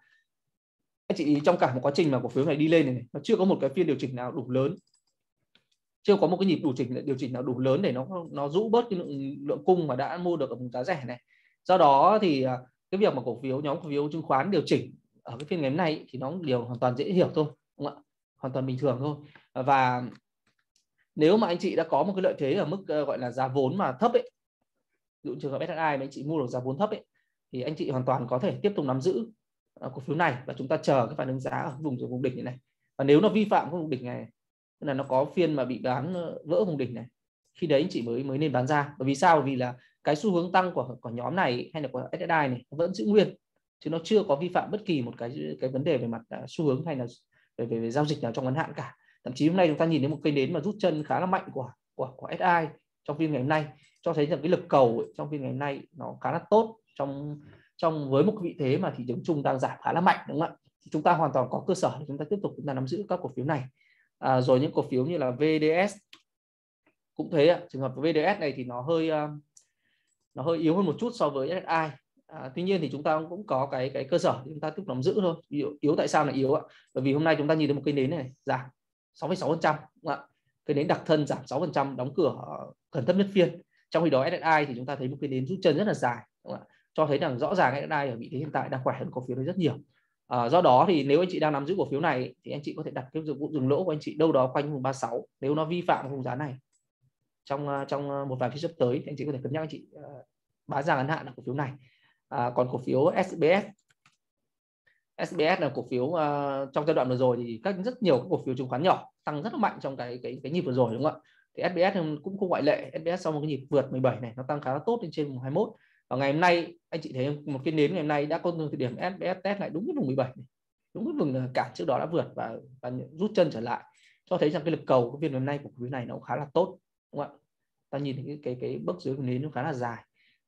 cổ phiếu này đi lên này, nó chưa có một cái phiên điều chỉnh nào đủ lớn, chưa có một cái nhịp điều chỉnh nào đủ lớn để nó rũ bớt cái lượng cung mà đã mua được ở vùng giá rẻ này. Do đó thì cái việc mà nhóm cổ phiếu chứng khoán điều chỉnh ở cái phiên ngày hôm nay thì nó điều hoàn toàn dễ hiểu thôi, đúng không ạ? Hoàn toàn bình thường thôi. Và nếu mà anh chị đã có một cái lợi thế ở mức gọi là giá vốn mà thấp ấy, ví dụ trường hợp SSI mà anh chị mua được giá vốn thấp ấy, thì anh chị hoàn toàn có thể tiếp tục nắm giữ cổ phiếu này, và chúng ta chờ cái phản ứng giá ở vùng đỉnh này. Và nếu nó vi phạm cái vùng đỉnh này, tức là nó có phiên mà bị bán vỡ vùng đỉnh này, khi đấy anh chị mới nên bán ra. Bởi vì sao? Bởi vì là cái xu hướng tăng của nhóm này hay là của SSI này nó vẫn giữ nguyên, chứ nó chưa có vi phạm bất kỳ một cái vấn đề về mặt xu hướng hay là về giao dịch nào trong ngắn hạn cả. Thậm chí hôm nay chúng ta nhìn thấy một cây nến mà rút chân khá là mạnh của SSI trong phiên ngày hôm nay, cho thấy rằng cái lực cầu trong phiên ngày hôm nay nó khá là tốt trong với một vị thế mà thị trường chung đang giảm khá là mạnh, đúng không ạ? Thì chúng ta hoàn toàn có cơ sở để chúng ta tiếp tục nắm giữ các cổ phiếu này. Rồi những cổ phiếu như là VDS cũng thế ạ. Trường hợp của VDS này thì nó hơi yếu hơn một chút so với SSI. Tuy nhiên thì chúng ta cũng có cái cơ sở để chúng ta tiếp tục nắm giữ thôi. Yếu tại sao là yếu ạ? Bởi vì hôm nay chúng ta nhìn thấy một cây nến này giảm 6,6%, đúng không ạ? Cây nến đặc thân giảm 6%, đóng cửa gần thấp nhất phiên. Trong khi đó SSI thì chúng ta thấy một cây nến rút chân rất là dài, đúng không ạ? Cho thấy rằng rõ ràng SSI ở vị thế hiện tại đang khỏe hơn cổ phiếu này rất nhiều. Do đó thì nếu anh chị đang nắm giữ cổ phiếu này thì anh chị có thể đặt cái vụ dừng lỗ của anh chị đâu đó quanh vùng 36. Nếu nó vi phạm vùng giá này trong một vài phiên sắp tới thì anh chị có thể cân nhắc anh chị bán ra ngắn hạn ở cổ phiếu này. Còn cổ phiếu SBS là cổ phiếu trong giai đoạn vừa rồi thì rất nhiều các cổ phiếu chứng khoán nhỏ tăng rất là mạnh trong cái nhịp vừa rồi, đúng không ạ? Thì SBS cũng không ngoại lệ. SBS sau một cái nhịp vượt 17 này nó tăng khá là tốt lên trên vùng 21. Và ngày hôm nay anh chị thấy một cái nến ngày hôm nay đã có thời điểm SBS test lại đúng cái vùng 17 này, đúng cái vùng cản trước đó đã vượt và rút chân trở lại, cho thấy rằng cái lực cầu của phiên hôm nay của cổ phiếu này nó cũng khá là tốt, đúng không ạ? Ta nhìn thấy cái bước dưới của nến nó khá là dài.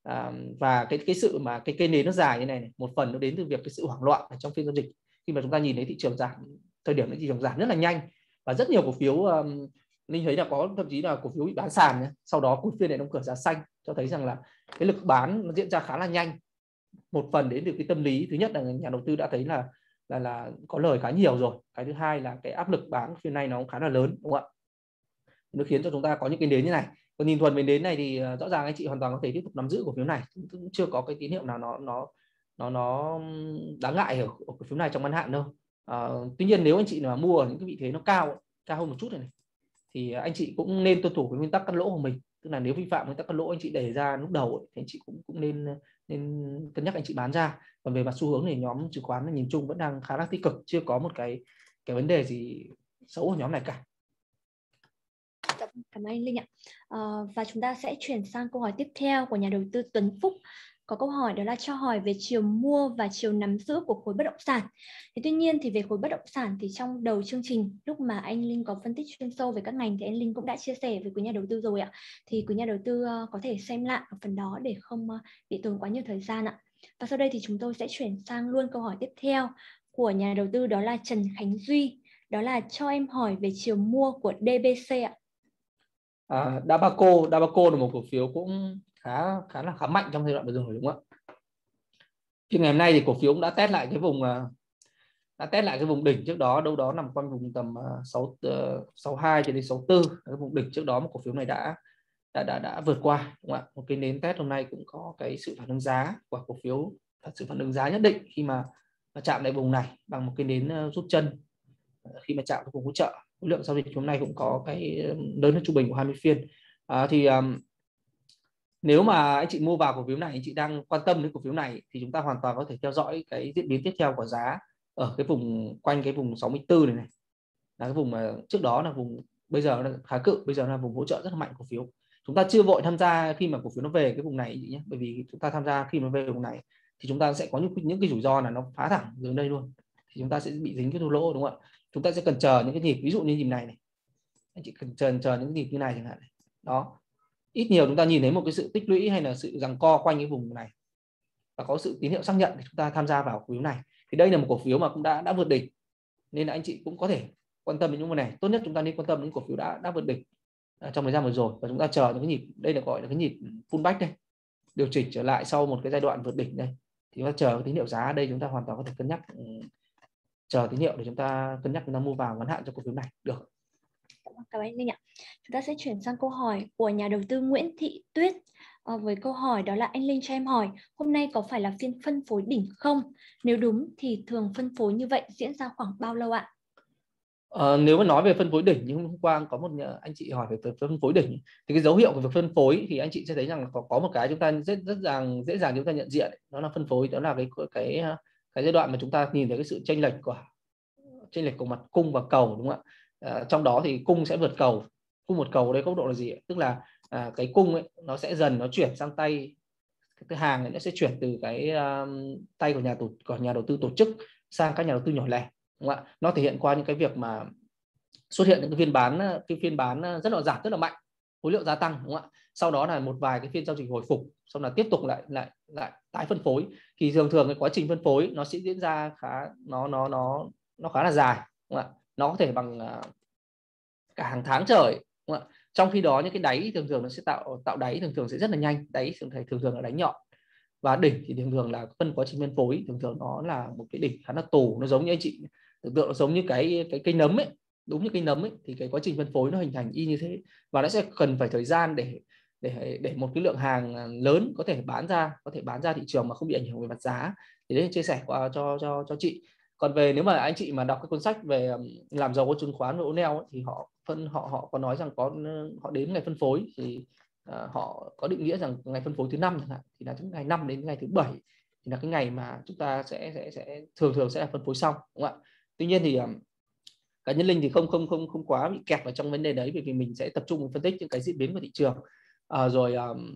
Và cái sự mà cái cây nến nó dài như này, một phần nó đến từ việc cái sự hoảng loạn ở trong phiên giao dịch, khi mà chúng ta nhìn thấy thị trường giảm, thời điểm thị trường giảm rất là nhanh và rất nhiều cổ phiếu Linh thấy là có thậm chí là cổ phiếu bị bán sàn nhé. Sau đó cuối phiên này đóng cửa giá xanh, cho thấy rằng là cái lực bán nó diễn ra khá là nhanh. Một phần đến từ cái tâm lý, thứ nhất là nhà đầu tư đã thấy là có lời khá nhiều rồi. Cái thứ hai là cái áp lực bán phiên này nó cũng khá là lớn, đúng không ạ? Nó khiến cho chúng ta có những cái nến như này. Còn nhìn thuần về nến này thì rõ ràng anh chị hoàn toàn có thể tiếp tục nắm giữ cổ phiếu này, cũng chưa có cái tín hiệu nào nó đáng ngại ở cổ phiếu này trong ngắn hạn đâu. Tuy nhiên nếu anh chị mà mua ở những cái vị thế nó cao hơn một chút này thì anh chị cũng nên tuân thủ cái nguyên tắc cắt lỗ của mình. Tức là nếu vi phạm nguyên tắc cắt lỗ anh chị để ra lúc đầu thì anh chị cũng nên cân nhắc anh chị bán ra. Còn về mặt xu hướng thì nhóm chứng khoán nhìn chung vẫn đang khá là tích cực, chưa có một cái vấn đề gì xấu ở nhóm này cả. Cảm ơn anh Linh ạ. Và chúng ta sẽ chuyển sang câu hỏi tiếp theo của nhà đầu tư Tuấn Phúc. Có câu hỏi đó là cho hỏi về chiều mua và chiều nắm giữ của khối bất động sản. Tuy nhiên thì về khối bất động sản thì trong đầu chương trình lúc mà anh Linh có phân tích chuyên sâu về các ngành thì anh Linh cũng đã chia sẻ với quý nhà đầu tư rồi ạ. Thì quý nhà đầu tư có thể xem lại ở phần đó để không bị tốn quá nhiều thời gian ạ. Và sau đây thì chúng tôi sẽ chuyển sang luôn câu hỏi tiếp theo của nhà đầu tư, đó là Trần Khánh Duy. Đó là cho em hỏi về chiều mua của DBC ạ. Dabaco là một cổ phiếu cũng khá mạnh trong giai đoạn vừa rồi, đúng không ạ? Thì ngày hôm nay thì cổ phiếu cũng đã test lại cái vùng đỉnh trước đó, đâu đó nằm quanh vùng tầm 62 cho đến 64, cái vùng đỉnh trước đó mà cổ phiếu này đã vượt qua, đúng không ạ? Một cái nến test hôm nay cũng có cái sự phản ứng giá của cổ phiếu, sự phản ứng giá nhất định khi mà chạm lại vùng này bằng một cái nến rút chân khi mà chạm vào vùng hỗ trợ. Khối lượng giao dịch hôm nay cũng có cái lớn hơn trung bình của 20 phiên. Nếu mà anh chị mua vào cổ phiếu này, anh chị đang quan tâm đến cổ phiếu này thì chúng ta hoàn toàn có thể theo dõi cái diễn biến tiếp theo của giá ở cái vùng quanh cái vùng 64 này là cái vùng mà trước đó là vùng, bây giờ là khá cự, bây giờ là vùng hỗ trợ rất là mạnh cổ phiếu. Chúng ta chưa vội tham gia khi mà cổ phiếu nó về cái vùng này nhé, bởi vì chúng ta tham gia khi nó về vùng này thì chúng ta sẽ có những cái rủi ro là nó phá thẳng dưới đây luôn, thì chúng ta sẽ bị dính cái thua lỗ, đúng không ạ? Chúng ta sẽ cần chờ những cái nhịp, ví dụ như nhịp này anh chị cần chờ những nhịp như này chẳng hạn này. Đó, ít nhiều chúng ta nhìn thấy một cái sự tích lũy hay là sự giằng co quanh cái vùng này và có sự tín hiệu xác nhận để chúng ta tham gia vào cổ phiếu này. Thì đây là một cổ phiếu mà cũng đã vượt đỉnh, nên là anh chị cũng có thể quan tâm đến những cái này. Tốt nhất chúng ta nên quan tâm đến cổ phiếu đã vượt đỉnh trong thời gian vừa rồi, và chúng ta chờ những cái nhịp, đây là gọi là cái nhịp pullback đây, điều chỉnh trở lại sau một cái giai đoạn vượt đỉnh đây, thì chúng ta chờ cái tín hiệu giá đây, chúng ta hoàn toàn có thể cân nhắc chờ tín hiệu để chúng ta cân nhắc chúng ta mua vào ngắn hạn cho cổ phiếu này được. Cảm ơn anh Linh ạ. Chúng ta sẽ chuyển sang câu hỏi của nhà đầu tư Nguyễn Thị Tuyết. Với câu hỏi đó là anh Linh cho em hỏi, hôm nay có phải là phiên phân phối đỉnh không? Nếu đúng thì thường phân phối như vậy diễn ra khoảng bao lâu ạ? Nếu mà nói về phân phối đỉnh, nhưng hôm qua có một anh chị hỏi về phân phối đỉnh, thì cái dấu hiệu của việc phân phối thì anh chị sẽ thấy rằng có một cái chúng ta rất dễ dàng chúng ta nhận diện, đó là phân phối, đó là cái giai đoạn mà chúng ta nhìn thấy cái sự chênh lệch của mặt cung và cầu, đúng không ạ? Trong đó thì cung sẽ vượt cầu. Cung một cầu ở đây góc độ là gì? Tức là cái cung ấy nó sẽ dần nó chuyển sang tay, cái hàng ấy nó sẽ chuyển từ cái tay của nhà đầu tư tổ chức sang các nhà đầu tư nhỏ lẻ, đúng không ạ? Nó thể hiện qua những cái việc mà xuất hiện những cái phiên bán rất là giảm, rất là mạnh, khối lượng gia tăng, đúng không ạ? Sau đó là một vài cái phiên giao dịch hồi phục, xong là tiếp tục lại tái phân phối. Thì thường cái quá trình phân phối nó sẽ diễn ra nó khá là dài, đúng không ạ? Nó có thể bằng cả hàng tháng trời, đúng không ạ? Trong khi đó những cái đáy thường nó sẽ tạo đáy thường sẽ rất là nhanh, đáy thường là đáy nhọn, và đỉnh thì thường là quá trình phân phối thường nó là một cái đỉnh khá là tù, nó giống như anh chị tưởng tượng, nó giống như cái cây nấm ấy, đúng như cây nấm ấy, thì cái quá trình phân phối nó hình thành y như thế, và nó sẽ cần phải thời gian để một cái lượng hàng lớn có thể bán ra thị trường mà không bị ảnh hưởng về mặt giá. Thì đấy chia sẻ qua cho chị. Còn về nếu mà anh chị mà đọc cái cuốn sách về làm giàu qua chứng khoán và O'Neil thì họ có nói rằng họ đến ngày phân phối thì họ có định nghĩa rằng ngày phân phối thứ 5 chẳng hạn, thì là từ ngày 5 đến ngày thứ 7 thì là cái ngày mà chúng ta sẽ thường sẽ là phân phối xong, đúng không ạ? Tuy nhiên thì cá nhân Linh thì không quá bị kẹt vào trong vấn đề đấy, bởi vì mình sẽ tập trung phân tích những cái diễn biến của thị trường, rồi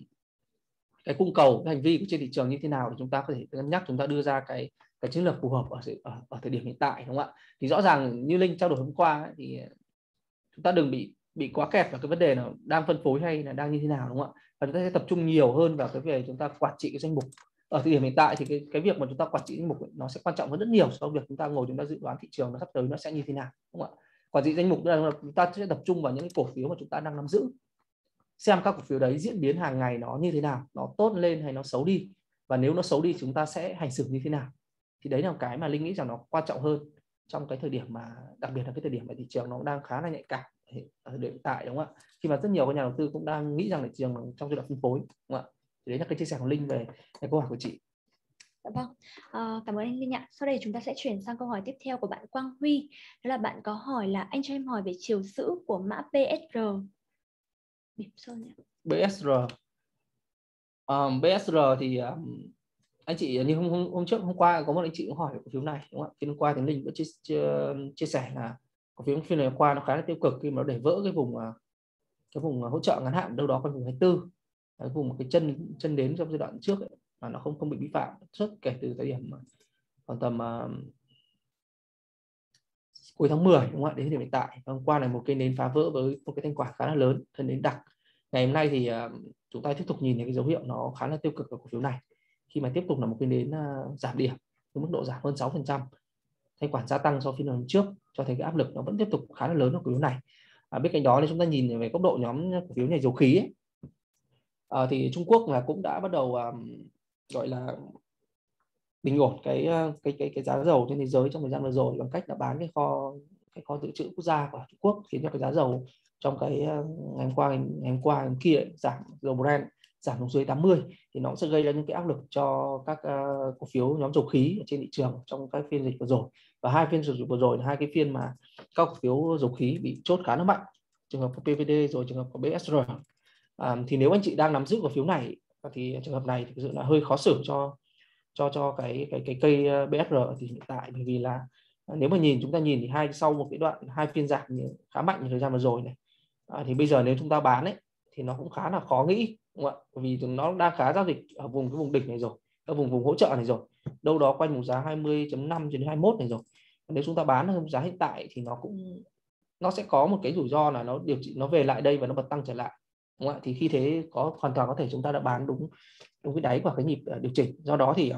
cái cung cầu, cái hành vi của trên thị trường như thế nào để chúng ta có thể cân nhắc, chúng ta đưa ra cái chiến lược phù hợp ở thời điểm hiện tại, đúng không ạ? Thì rõ ràng như Linh trao đổi hôm qua thì chúng ta đừng bị quá kẹt vào cái vấn đề nào đang phân phối hay là đang như thế nào, đúng không ạ? và chúng ta sẽ tập trung nhiều hơn vào cái về chúng ta quản trị cái danh mục. Ở thời điểm hiện tại thì cái việc mà chúng ta quản trị danh mục nó sẽ quan trọng hơn rất nhiều so với việc chúng ta ngồi chúng ta dự đoán thị trường nó sắp tới nó sẽ như thế nào, đúng không ạ? Quản trị danh mục là chúng ta sẽ tập trung vào những cái cổ phiếu mà chúng ta đang nắm giữ, xem các cổ phiếu đấy diễn biến hàng ngày nó như thế nào, nó tốt lên hay nó xấu đi, và nếu nó xấu đi chúng ta sẽ hành xử như thế nào. Thì đấy là cái mà Linh nghĩ rằng nó quan trọng hơn trong cái thời điểm mà, đặc biệt là cái thời điểm mà thị trường nó đang khá là nhạy cảm ở hiện tại, đúng không ạ? Khi mà rất nhiều các nhà đầu tư cũng đang nghĩ rằng thị trường trong giai đoạn phân phối, đúng không ạ? Thì đấy là cái chia sẻ của Linh về cái câu hỏi của chị. Dạ vâng, cảm ơn anh Linh ạ. Sau đây chúng ta sẽ chuyển sang câu hỏi tiếp theo của bạn Quang Huy. Đó là bạn có hỏi là anh cho em hỏi về chiều giữ của mã BSR. BSR, BSR thì anh chị như hôm qua có một anh chị cũng hỏi cổ phiếu này, đúng không ạ? Phiên hôm qua thì Linh cũng chia sẻ là cổ phiếu phiên này qua nó khá là tiêu cực khi mà nó để vỡ cái vùng hỗ trợ ngắn hạn đâu đó quanh vùng 24, cái vùng cái chân đến trong giai đoạn trước ấy, mà nó không bị vi phạm suốt kể từ thời điểm khoảng tầm cuối tháng 10, đúng không ạ, đến thời điểm hiện tại. Hôm qua này một cái nến phá vỡ với một cái thanh quả khá là lớn, thân nến đặc. Ngày hôm nay thì chúng ta tiếp tục nhìn thấy cái dấu hiệu nó khá là tiêu cực ở cổ phiếu này, khi mà tiếp tục là một cái nến giảm điểm với mức độ giảm hơn 6%, thanh khoản gia tăng so với phiên hôm trước, cho thấy cái áp lực nó vẫn tiếp tục khá là lớn ở cổ phiếu này. Bên cạnh đó thì chúng ta nhìn về góc độ nhóm cổ phiếu này dầu khí ấy, thì Trung Quốc là cũng đã bắt đầu gọi là bình ổn cái giá dầu trên thế giới trong thời gian vừa rồi bằng cách là bán cái kho dự trữ quốc gia của Trung Quốc, khiến cho cái giá dầu trong cái ngày hôm qua kia giảm, dầu Brent giảm xuống dưới 80, thì nó sẽ gây ra những cái áp lực cho các cổ phiếu nhóm dầu khí ở trên thị trường trong các phiên dịch vừa rồi. Và hai phiên dịch vừa rồi là hai cái phiên mà các cổ phiếu dầu khí bị chốt khá là mạnh, trường hợp của PVD rồi trường hợp của BSR. Thì nếu anh chị đang nắm giữ cổ phiếu này thì trường hợp này thì thực sự là hơi khó xử cho cái cây BSR thì hiện tại, bởi vì là nếu mà chúng ta nhìn thì sau một cái đoạn hai phiên giảm khá mạnh như thời gian vừa rồi này, thì bây giờ nếu chúng ta bán ấy thì nó cũng khá là khó nghĩ, đúng không ạ? Bởi vì nó đang khá giao dịch ở cái vùng đỉnh này rồi, ở vùng hỗ trợ này rồi, đâu đó quanh vùng giá 20.5 đến 21 này rồi. Nếu chúng ta bán ở giá hiện tại thì nó sẽ có một cái rủi ro là nó điều chỉnh, nó về lại đây và nó bật tăng trở lại, đúng không ạ? Thì khi thế hoàn toàn có thể chúng ta đã bán đúng cái đáy của cái nhịp điều chỉnh. Do đó thì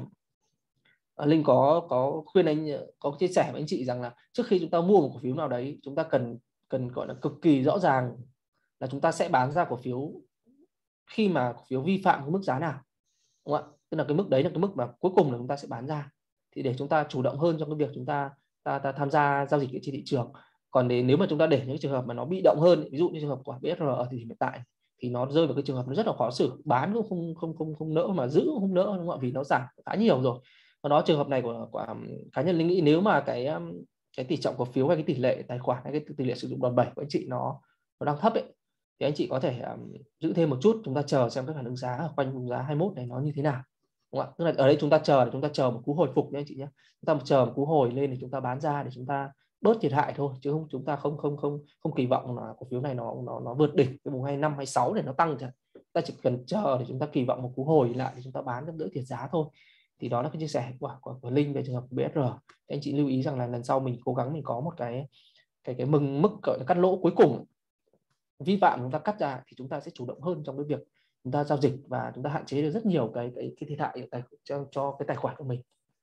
Linh có khuyên anh, có chia sẻ với anh chị rằng là trước khi chúng ta mua một cổ phiếu nào đấy, chúng ta cần gọi là cực kỳ rõ ràng là chúng ta sẽ bán ra cổ phiếu khi mà cổ phiếu vi phạm cái mức giá nào, đúng không ạ? Tức là cái mức đấy là cái mức mà cuối cùng là chúng ta sẽ bán ra, thì để chúng ta chủ động hơn trong cái việc chúng ta tham gia giao dịch trên thị trường. Còn nếu mà chúng ta để những trường hợp mà nó bị động hơn, ví dụ như trường hợp của BSR ở thời điểm hiện tại, thì nó rơi vào cái trường hợp nó rất là khó xử, bán cũng không nỡ mà giữ cũng không nỡ, đúng không ạ? Vì nó giảm khá nhiều rồi. Và đó, trường hợp này của cá nhân Linh nghĩ nếu mà cái tỷ trọng cổ phiếu hay cái tỷ lệ tài khoản hay cái tỷ lệ sử dụng đòn bẩy của anh chị nó đang thấp ấy, thì anh chị có thể giữ thêm một chút, chúng ta chờ xem các phản ứng giá ở quanh vùng giá 21 này nó như thế nào, đúng không ạ? Tức là ở đây chúng ta chờ một cú hồi phục nha anh chị nhé, chúng ta chờ một cú hồi lên để chúng ta bán ra để chúng ta bớt thiệt hại thôi, chứ chúng ta không kỳ vọng là cổ phiếu này nó vượt đỉnh cái vùng 25 26 để nó tăng. Ta chỉ cần chờ để chúng ta kỳ vọng một cú hồi lại để chúng ta bán đỡ thiệt giá thôi. Thì đó là cái chia sẻ của Linh về trường hợp của BSR. Anh chị lưu ý rằng là lần sau mình cố gắng mình có một cái mức cắt lỗ cuối cùng, vi phạm chúng ta cắt ra thì chúng ta sẽ chủ động hơn trong cái việc chúng ta giao dịch, và chúng ta hạn chế được rất nhiều cái thiệt hại cho cái tài khoản của mình.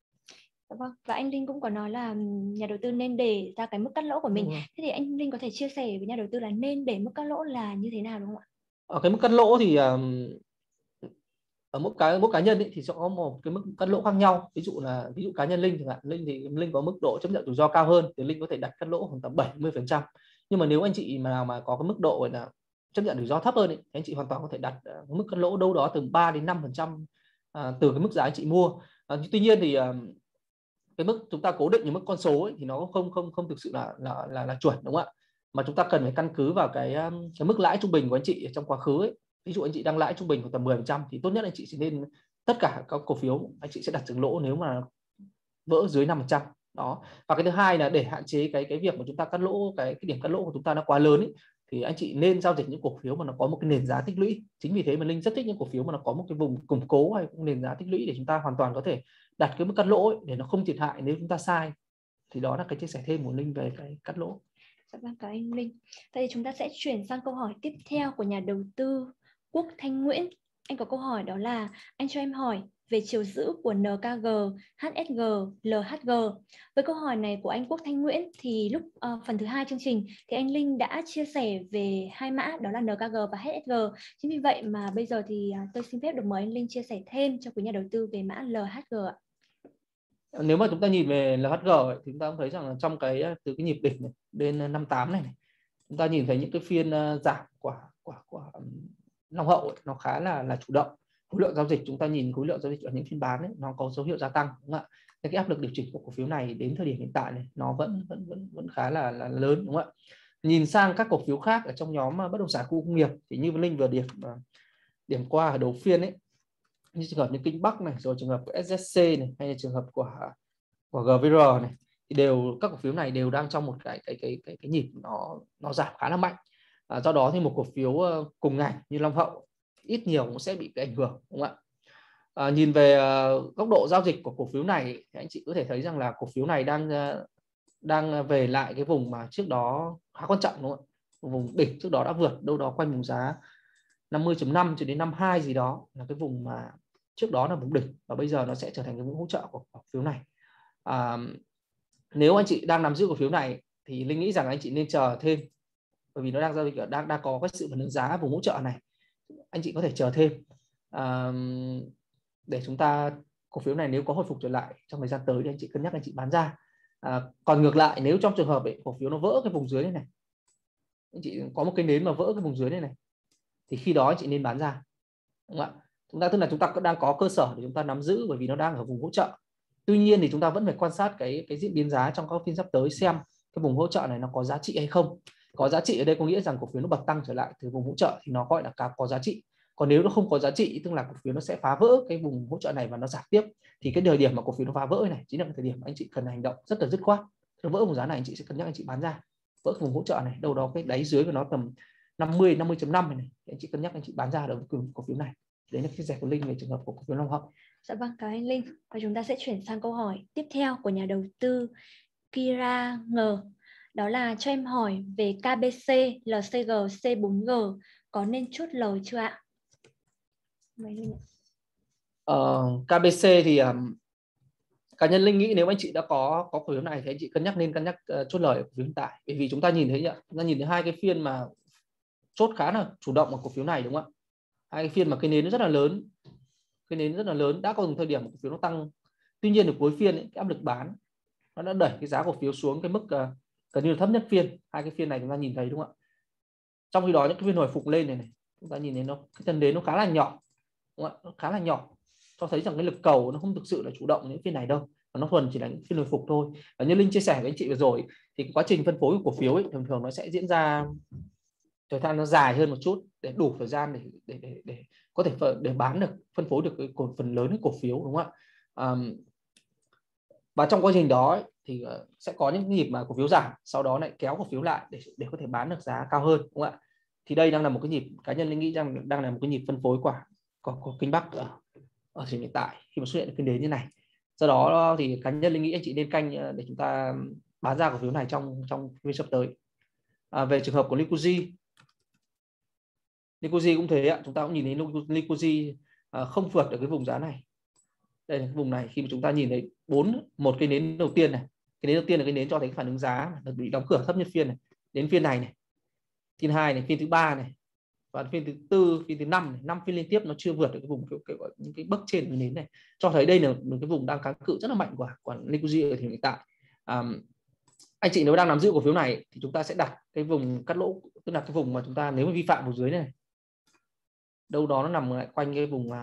Vâng, và anh Linh cũng có nói là nhà đầu tư nên để ra cái mức cắt lỗ của mình. Thế thì anh Linh có thể chia sẻ với nhà đầu tư là nên để mức cắt lỗ là như thế nào, đúng không ạ? Ở cái mức cắt lỗ thì ở mỗi cá nhân ấy thì sẽ có một cái mức cắt lỗ khác nhau. Ví dụ cá nhân Linh chẳng hạn, Linh có mức độ chấp nhận rủi ro cao hơn thì Linh có thể đặt cắt lỗ khoảng tầm 70%. Nhưng mà nếu anh chị nào mà có cái mức độ là chấp nhận rủi ro thấp hơn ấy, thì anh chị hoàn toàn có thể đặt mức cắt lỗ đâu đó từ 3 đến 5% từ cái mức giá anh chị mua. Tuy nhiên thì cái mức chúng ta cố định những mức con số ấy, thì nó không thực sự là chuẩn, đúng không ạ? Mà chúng ta cần phải căn cứ vào cái mức lãi trung bình của anh chị trong quá khứ ấy. Ví dụ anh chị đang lãi trung bình khoảng tầm 10% thì tốt nhất anh chị sẽ nên tất cả các cổ phiếu anh chị sẽ đặt dừng lỗ nếu mà vỡ dưới 5% đó. Và cái thứ hai là để hạn chế cái việc mà chúng ta cắt lỗ, cái điểm cắt lỗ của chúng ta nó quá lớn ấy, thì anh chị nên giao dịch những cổ phiếu mà nó có một cái nền giá tích lũy. Chính vì thế mà Linh rất thích những cổ phiếu mà nó có một cái vùng củng cố hay nền giá tích lũy để chúng ta hoàn toàn có thể đặt cái mức cắt lỗ ấy, để nó không thiệt hại nếu chúng ta sai. Thì đó là cái chia sẻ thêm của Linh về cái cắt lỗ. Dạ vâng, cảm ơn anh Linh. Vậy thì chúng ta sẽ chuyển sang câu hỏi tiếp theo của nhà đầu tư Quốc Thanh Nguyễn. Anh có câu hỏi đó là anh cho em hỏi về chiều giữ của NKG, HSG, LHG. Với câu hỏi này của anh Quốc Thanh Nguyễn thì lúc phần thứ 2 chương trình thì anh Linh đã chia sẻ về hai mã đó là NKG và HSG. Chính vì vậy mà bây giờ thì tôi xin phép được mời anh Linh chia sẻ thêm cho quý nhà đầu tư về mã LHG ạ. Nếu mà chúng ta nhìn về LHG ấy, thì chúng ta cũng thấy rằng là trong từ cái nhịp đỉnh này đến 58 này, chúng ta nhìn thấy những cái phiên giảm của Long Hậu ấy, nó khá là chủ động. Khối lượng giao dịch, chúng ta nhìn khối lượng giao dịch ở những phiên bán ấy, nó có dấu hiệu gia tăng, đúng không ạ? Cái áp lực điều chỉnh của cổ phiếu này đến thời điểm hiện tại này nó vẫn khá là lớn, đúng không ạ? Nhìn sang các cổ phiếu khác ở trong nhóm bất động sản khu công nghiệp thì như Linh vừa điểm qua ở đầu phiên ấy, như trường hợp như Kinh Bắc này, rồi trường hợp của SSC này, hay là trường hợp của GVR này, thì các cổ phiếu này đều đang trong một cái nhịp nó giảm khá là mạnh. Do đó thì một cổ phiếu cùng ngành như Long Hậu ít nhiều cũng sẽ bị cái ảnh hưởng, đúng không ạ? Nhìn về góc độ giao dịch của cổ phiếu này thì anh chị có thể thấy rằng là cổ phiếu này đang về lại cái vùng mà trước đó khá quan trọng, đúng không ạ? Vùng đỉnh trước đó đã vượt đâu đó quanh vùng giá 50.5 cho đến 52 gì đó, là cái vùng mà trước đó là vùng đỉnh, và bây giờ nó sẽ trở thành cái vùng hỗ trợ của cổ phiếu này. Nếu anh chị đang nắm giữ cổ phiếu này thì Linh nghĩ rằng anh chị nên chờ thêm, bởi vì nó đang giao dịch đang có cái sự phản ứng giá vùng hỗ trợ này. Anh chị có thể chờ thêm để chúng ta cổ phiếu này nếu có hồi phục trở lại trong thời gian tới thì anh chị cân nhắc anh chị bán ra. Còn ngược lại, nếu trong trường hợp ấy, cổ phiếu nó vỡ cái vùng dưới này, anh chị có một cái nến mà vỡ cái vùng dưới này thì khi đó anh chị nên bán ra, đúng không ạ? Tức là chúng ta đang có cơ sở để chúng ta nắm giữ, bởi vì nó đang ở vùng hỗ trợ. Tuy nhiên thì chúng ta vẫn phải quan sát cái diễn biến giá trong các phiên sắp tới, xem cái vùng hỗ trợ này nó có giá trị hay không. Có giá trị ở đây có nghĩa rằng cổ phiếu nó bật tăng trở lại từ vùng hỗ trợ thì nó gọi là có giá trị. Còn nếu nó không có giá trị, tức là cổ phiếu nó sẽ phá vỡ cái vùng hỗ trợ này và nó giảm tiếp, thì cái thời điểm mà cổ phiếu nó phá vỡ này chính là cái thời điểm mà anh chị cần hành động rất là dứt khoát. Nó vỡ vùng giá này anh chị sẽ cân nhắc anh chị bán ra. Vỡ vùng hỗ trợ này đâu đó cái đáy dưới của nó tầm 50.5 này thì anh chị cân nhắc anh chị bán ra được cổ phiếu này. Đấy là cái giải của Linh về trường hợp của cổ phiếu Long Hậu. Dạ vâng, cảm ơn anh Linh. Và chúng ta sẽ chuyển sang câu hỏi tiếp theo của nhà đầu tư Kira Ngờ. Đó là cho em hỏi về KBC, LCG, C4G có nên chốt lời chưa ạ? KBC thì cá nhân Linh nghĩ nếu anh chị đã có cổ phiếu này thì anh chị nên cân nhắc chốt lời ở cổ phiếu hiện tại, bởi vì chúng ta nhìn thấy hai cái phiên mà chốt khá là chủ động ở cổ phiếu này, đúng không ạ? Hai cái phiên mà cái nến rất là lớn, đã có một thời điểm cổ phiếu nó tăng, tuy nhiên ở cuối phiên ấy, cái áp lực bán nó đã đẩy cái giá cổ phiếu xuống cái mức gần như là thấp nhất phiên. Hai cái phiên này chúng ta nhìn thấy, đúng không ạ? Trong khi đó những cái phiên hồi phục lên này chúng ta nhìn thấy cái chân nến nó khá là nhỏ, đúng không ạ? Nó khá là nhỏ, cho thấy rằng cái lực cầu nó không thực sự là chủ động những phiên này đâu, và nó thuần chỉ là những phiên hồi phục thôi. Và như Linh chia sẻ với anh chị vừa rồi thì quá trình phân phối của cổ phiếu ấy, thường nó sẽ diễn ra thời gian nó dài hơn một chút, để đủ thời gian để có thể để bán được, phân phối được cái phần lớn cái cổ phiếu, đúng không ạ? Và trong quá trình đó ấy, thì sẽ có những nhịp mà cổ phiếu giảm, sau đó lại kéo cổ phiếu lại để có thể bán được giá cao hơn, đúng không ạ? Thì đây đang là một cái nhịp, cá nhân Linh nghĩ rằng đang là một cái nhịp phân phối của Kinh Bắc ở thời hiện tại khi mà xuất hiện phiên đến như này. Do đó thì cá nhân Linh nghĩ anh chị nên canh để chúng ta bán ra cổ phiếu này trong phiên sắp tới. Về trường hợp của Liquidzy cũng thế ạ, chúng ta cũng nhìn thấy Liquidzy không vượt được cái vùng giá này. Đây là cái vùng này, khi mà chúng ta nhìn thấy một cái nến đầu tiên này, cái nến đầu tiên là cái nến cho thấy cái phản ứng giá bị đóng cửa thấp nhất phiên này, đến phiên này, phiên 2 này, phiên thứ 3 này, và phiên thứ 4, phiên thứ 5 này, 5 phiên liên tiếp nó chưa vượt được cái vùng những cái bậc trên cái nến này, cho thấy đây là một cái vùng đang kháng cự rất là mạnh của Liquidzy ở thời hiện tại. Anh chị nếu đang nắm giữ cổ phiếu này thì chúng ta sẽ đặt cái vùng cắt lỗ, tức là cái vùng mà chúng ta nếu mà vi phạm vùng dưới này, đâu đó nó nằm lại quanh cái vùng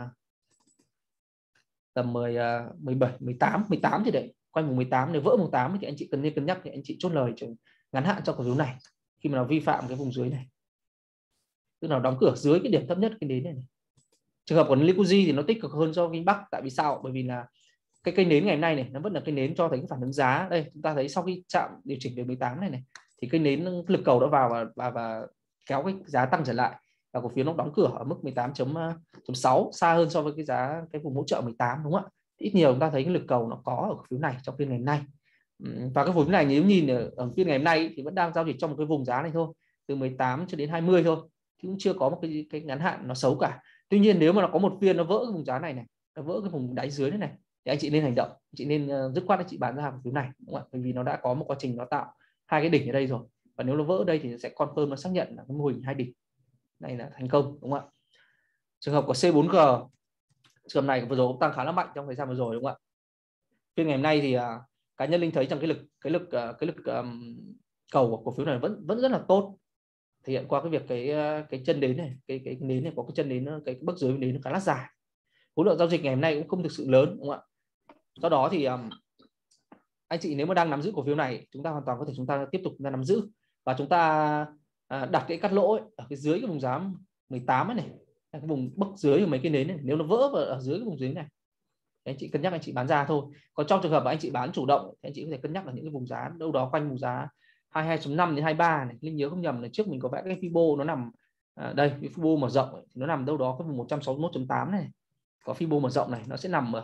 tầm 17, 18 thì đấy, quanh vùng 18. Nếu vỡ vùng 8 thì anh chị cần nên cân nhắc thì anh chị chốt lời ngắn hạn cho cổ phiếu này khi mà nó vi phạm cái vùng dưới này, tức là đóng cửa dưới cái điểm thấp nhất cái nến này. Trường hợp của Liquidzy thì nó tích cực hơn so với Kinh Bắc. Tại vì sao? Bởi vì là cái cây nến ngày hôm nay này nó vẫn là cây nến cho thấy cái phản ứng giá. Đây chúng ta thấy sau khi chạm điều chỉnh về 18 này thì cây nến lực cầu đã vào và kéo cái giá tăng trở lại, và cổ phiếu nó đóng cửa ở mức 18.6, xa hơn so với cái vùng hỗ trợ 18, đúng không ạ? Ít nhiều chúng ta thấy cái lực cầu nó có ở cổ phiếu này trong phiên ngày hôm nay. Và cái cổ phiếu này nếu nhìn ở phiên ngày hôm nay thì vẫn đang giao dịch trong một cái vùng giá này thôi, từ 18 cho đến 20 thôi. thì cũng chưa có một cái ngắn hạn nó xấu cả. Tuy nhiên nếu mà nó có một phiên nó vỡ cái vùng giá này nó vỡ cái vùng đáy dưới này thì anh chị nên hành động, anh chị nên dứt khoát anh chị bán ra cổ phiếu này, đúng không ạ? Bởi vì nó đã có một quá trình nó tạo hai cái đỉnh ở đây rồi, và nếu nó vỡ ở đây thì sẽ confirm, nó xác nhận là cái mô hình hai đỉnh này là thành công, đúng không ạ? Trường hợp của C4G, trường hợp này vừa rồi cũng tăng khá là mạnh trong thời gian vừa rồi, đúng không ạ? Phiên ngày hôm nay thì cá nhân Linh thấy rằng cái lực cầu của cổ phiếu này vẫn rất là tốt, thể hiện qua cái việc cái chân đến này, cái nến này có cái chân đến, cái bước dưới đến nó khá là dài. Khối lượng giao dịch ngày hôm nay cũng không thực sự lớn, đúng không ạ? Do đó thì anh chị nếu mà đang nắm giữ cổ phiếu này, chúng ta hoàn toàn có thể chúng ta tiếp tục nắm giữ, và chúng ta đặt cái cắt lỗ ở cái dưới cái vùng giá 18 này, cái vùng bậc dưới của mấy cái nến này, nếu nó vỡ vào ở dưới cái vùng dưới này, anh chị cân nhắc anh chị bán ra thôi. Còn trong trường hợp mà anh chị bán chủ động thì anh chị có thể cân nhắc ở những cái vùng giá đâu đó quanh vùng giá 22.5 đến 23 này. Linh nhớ không nhầm là trước mình có vẽ cái Fibo nó nằm đây, cái Fibo mở rộng ấy, thì nó nằm đâu đó cái vùng 161.8 này. Có Fibo mở rộng này nó sẽ nằm ở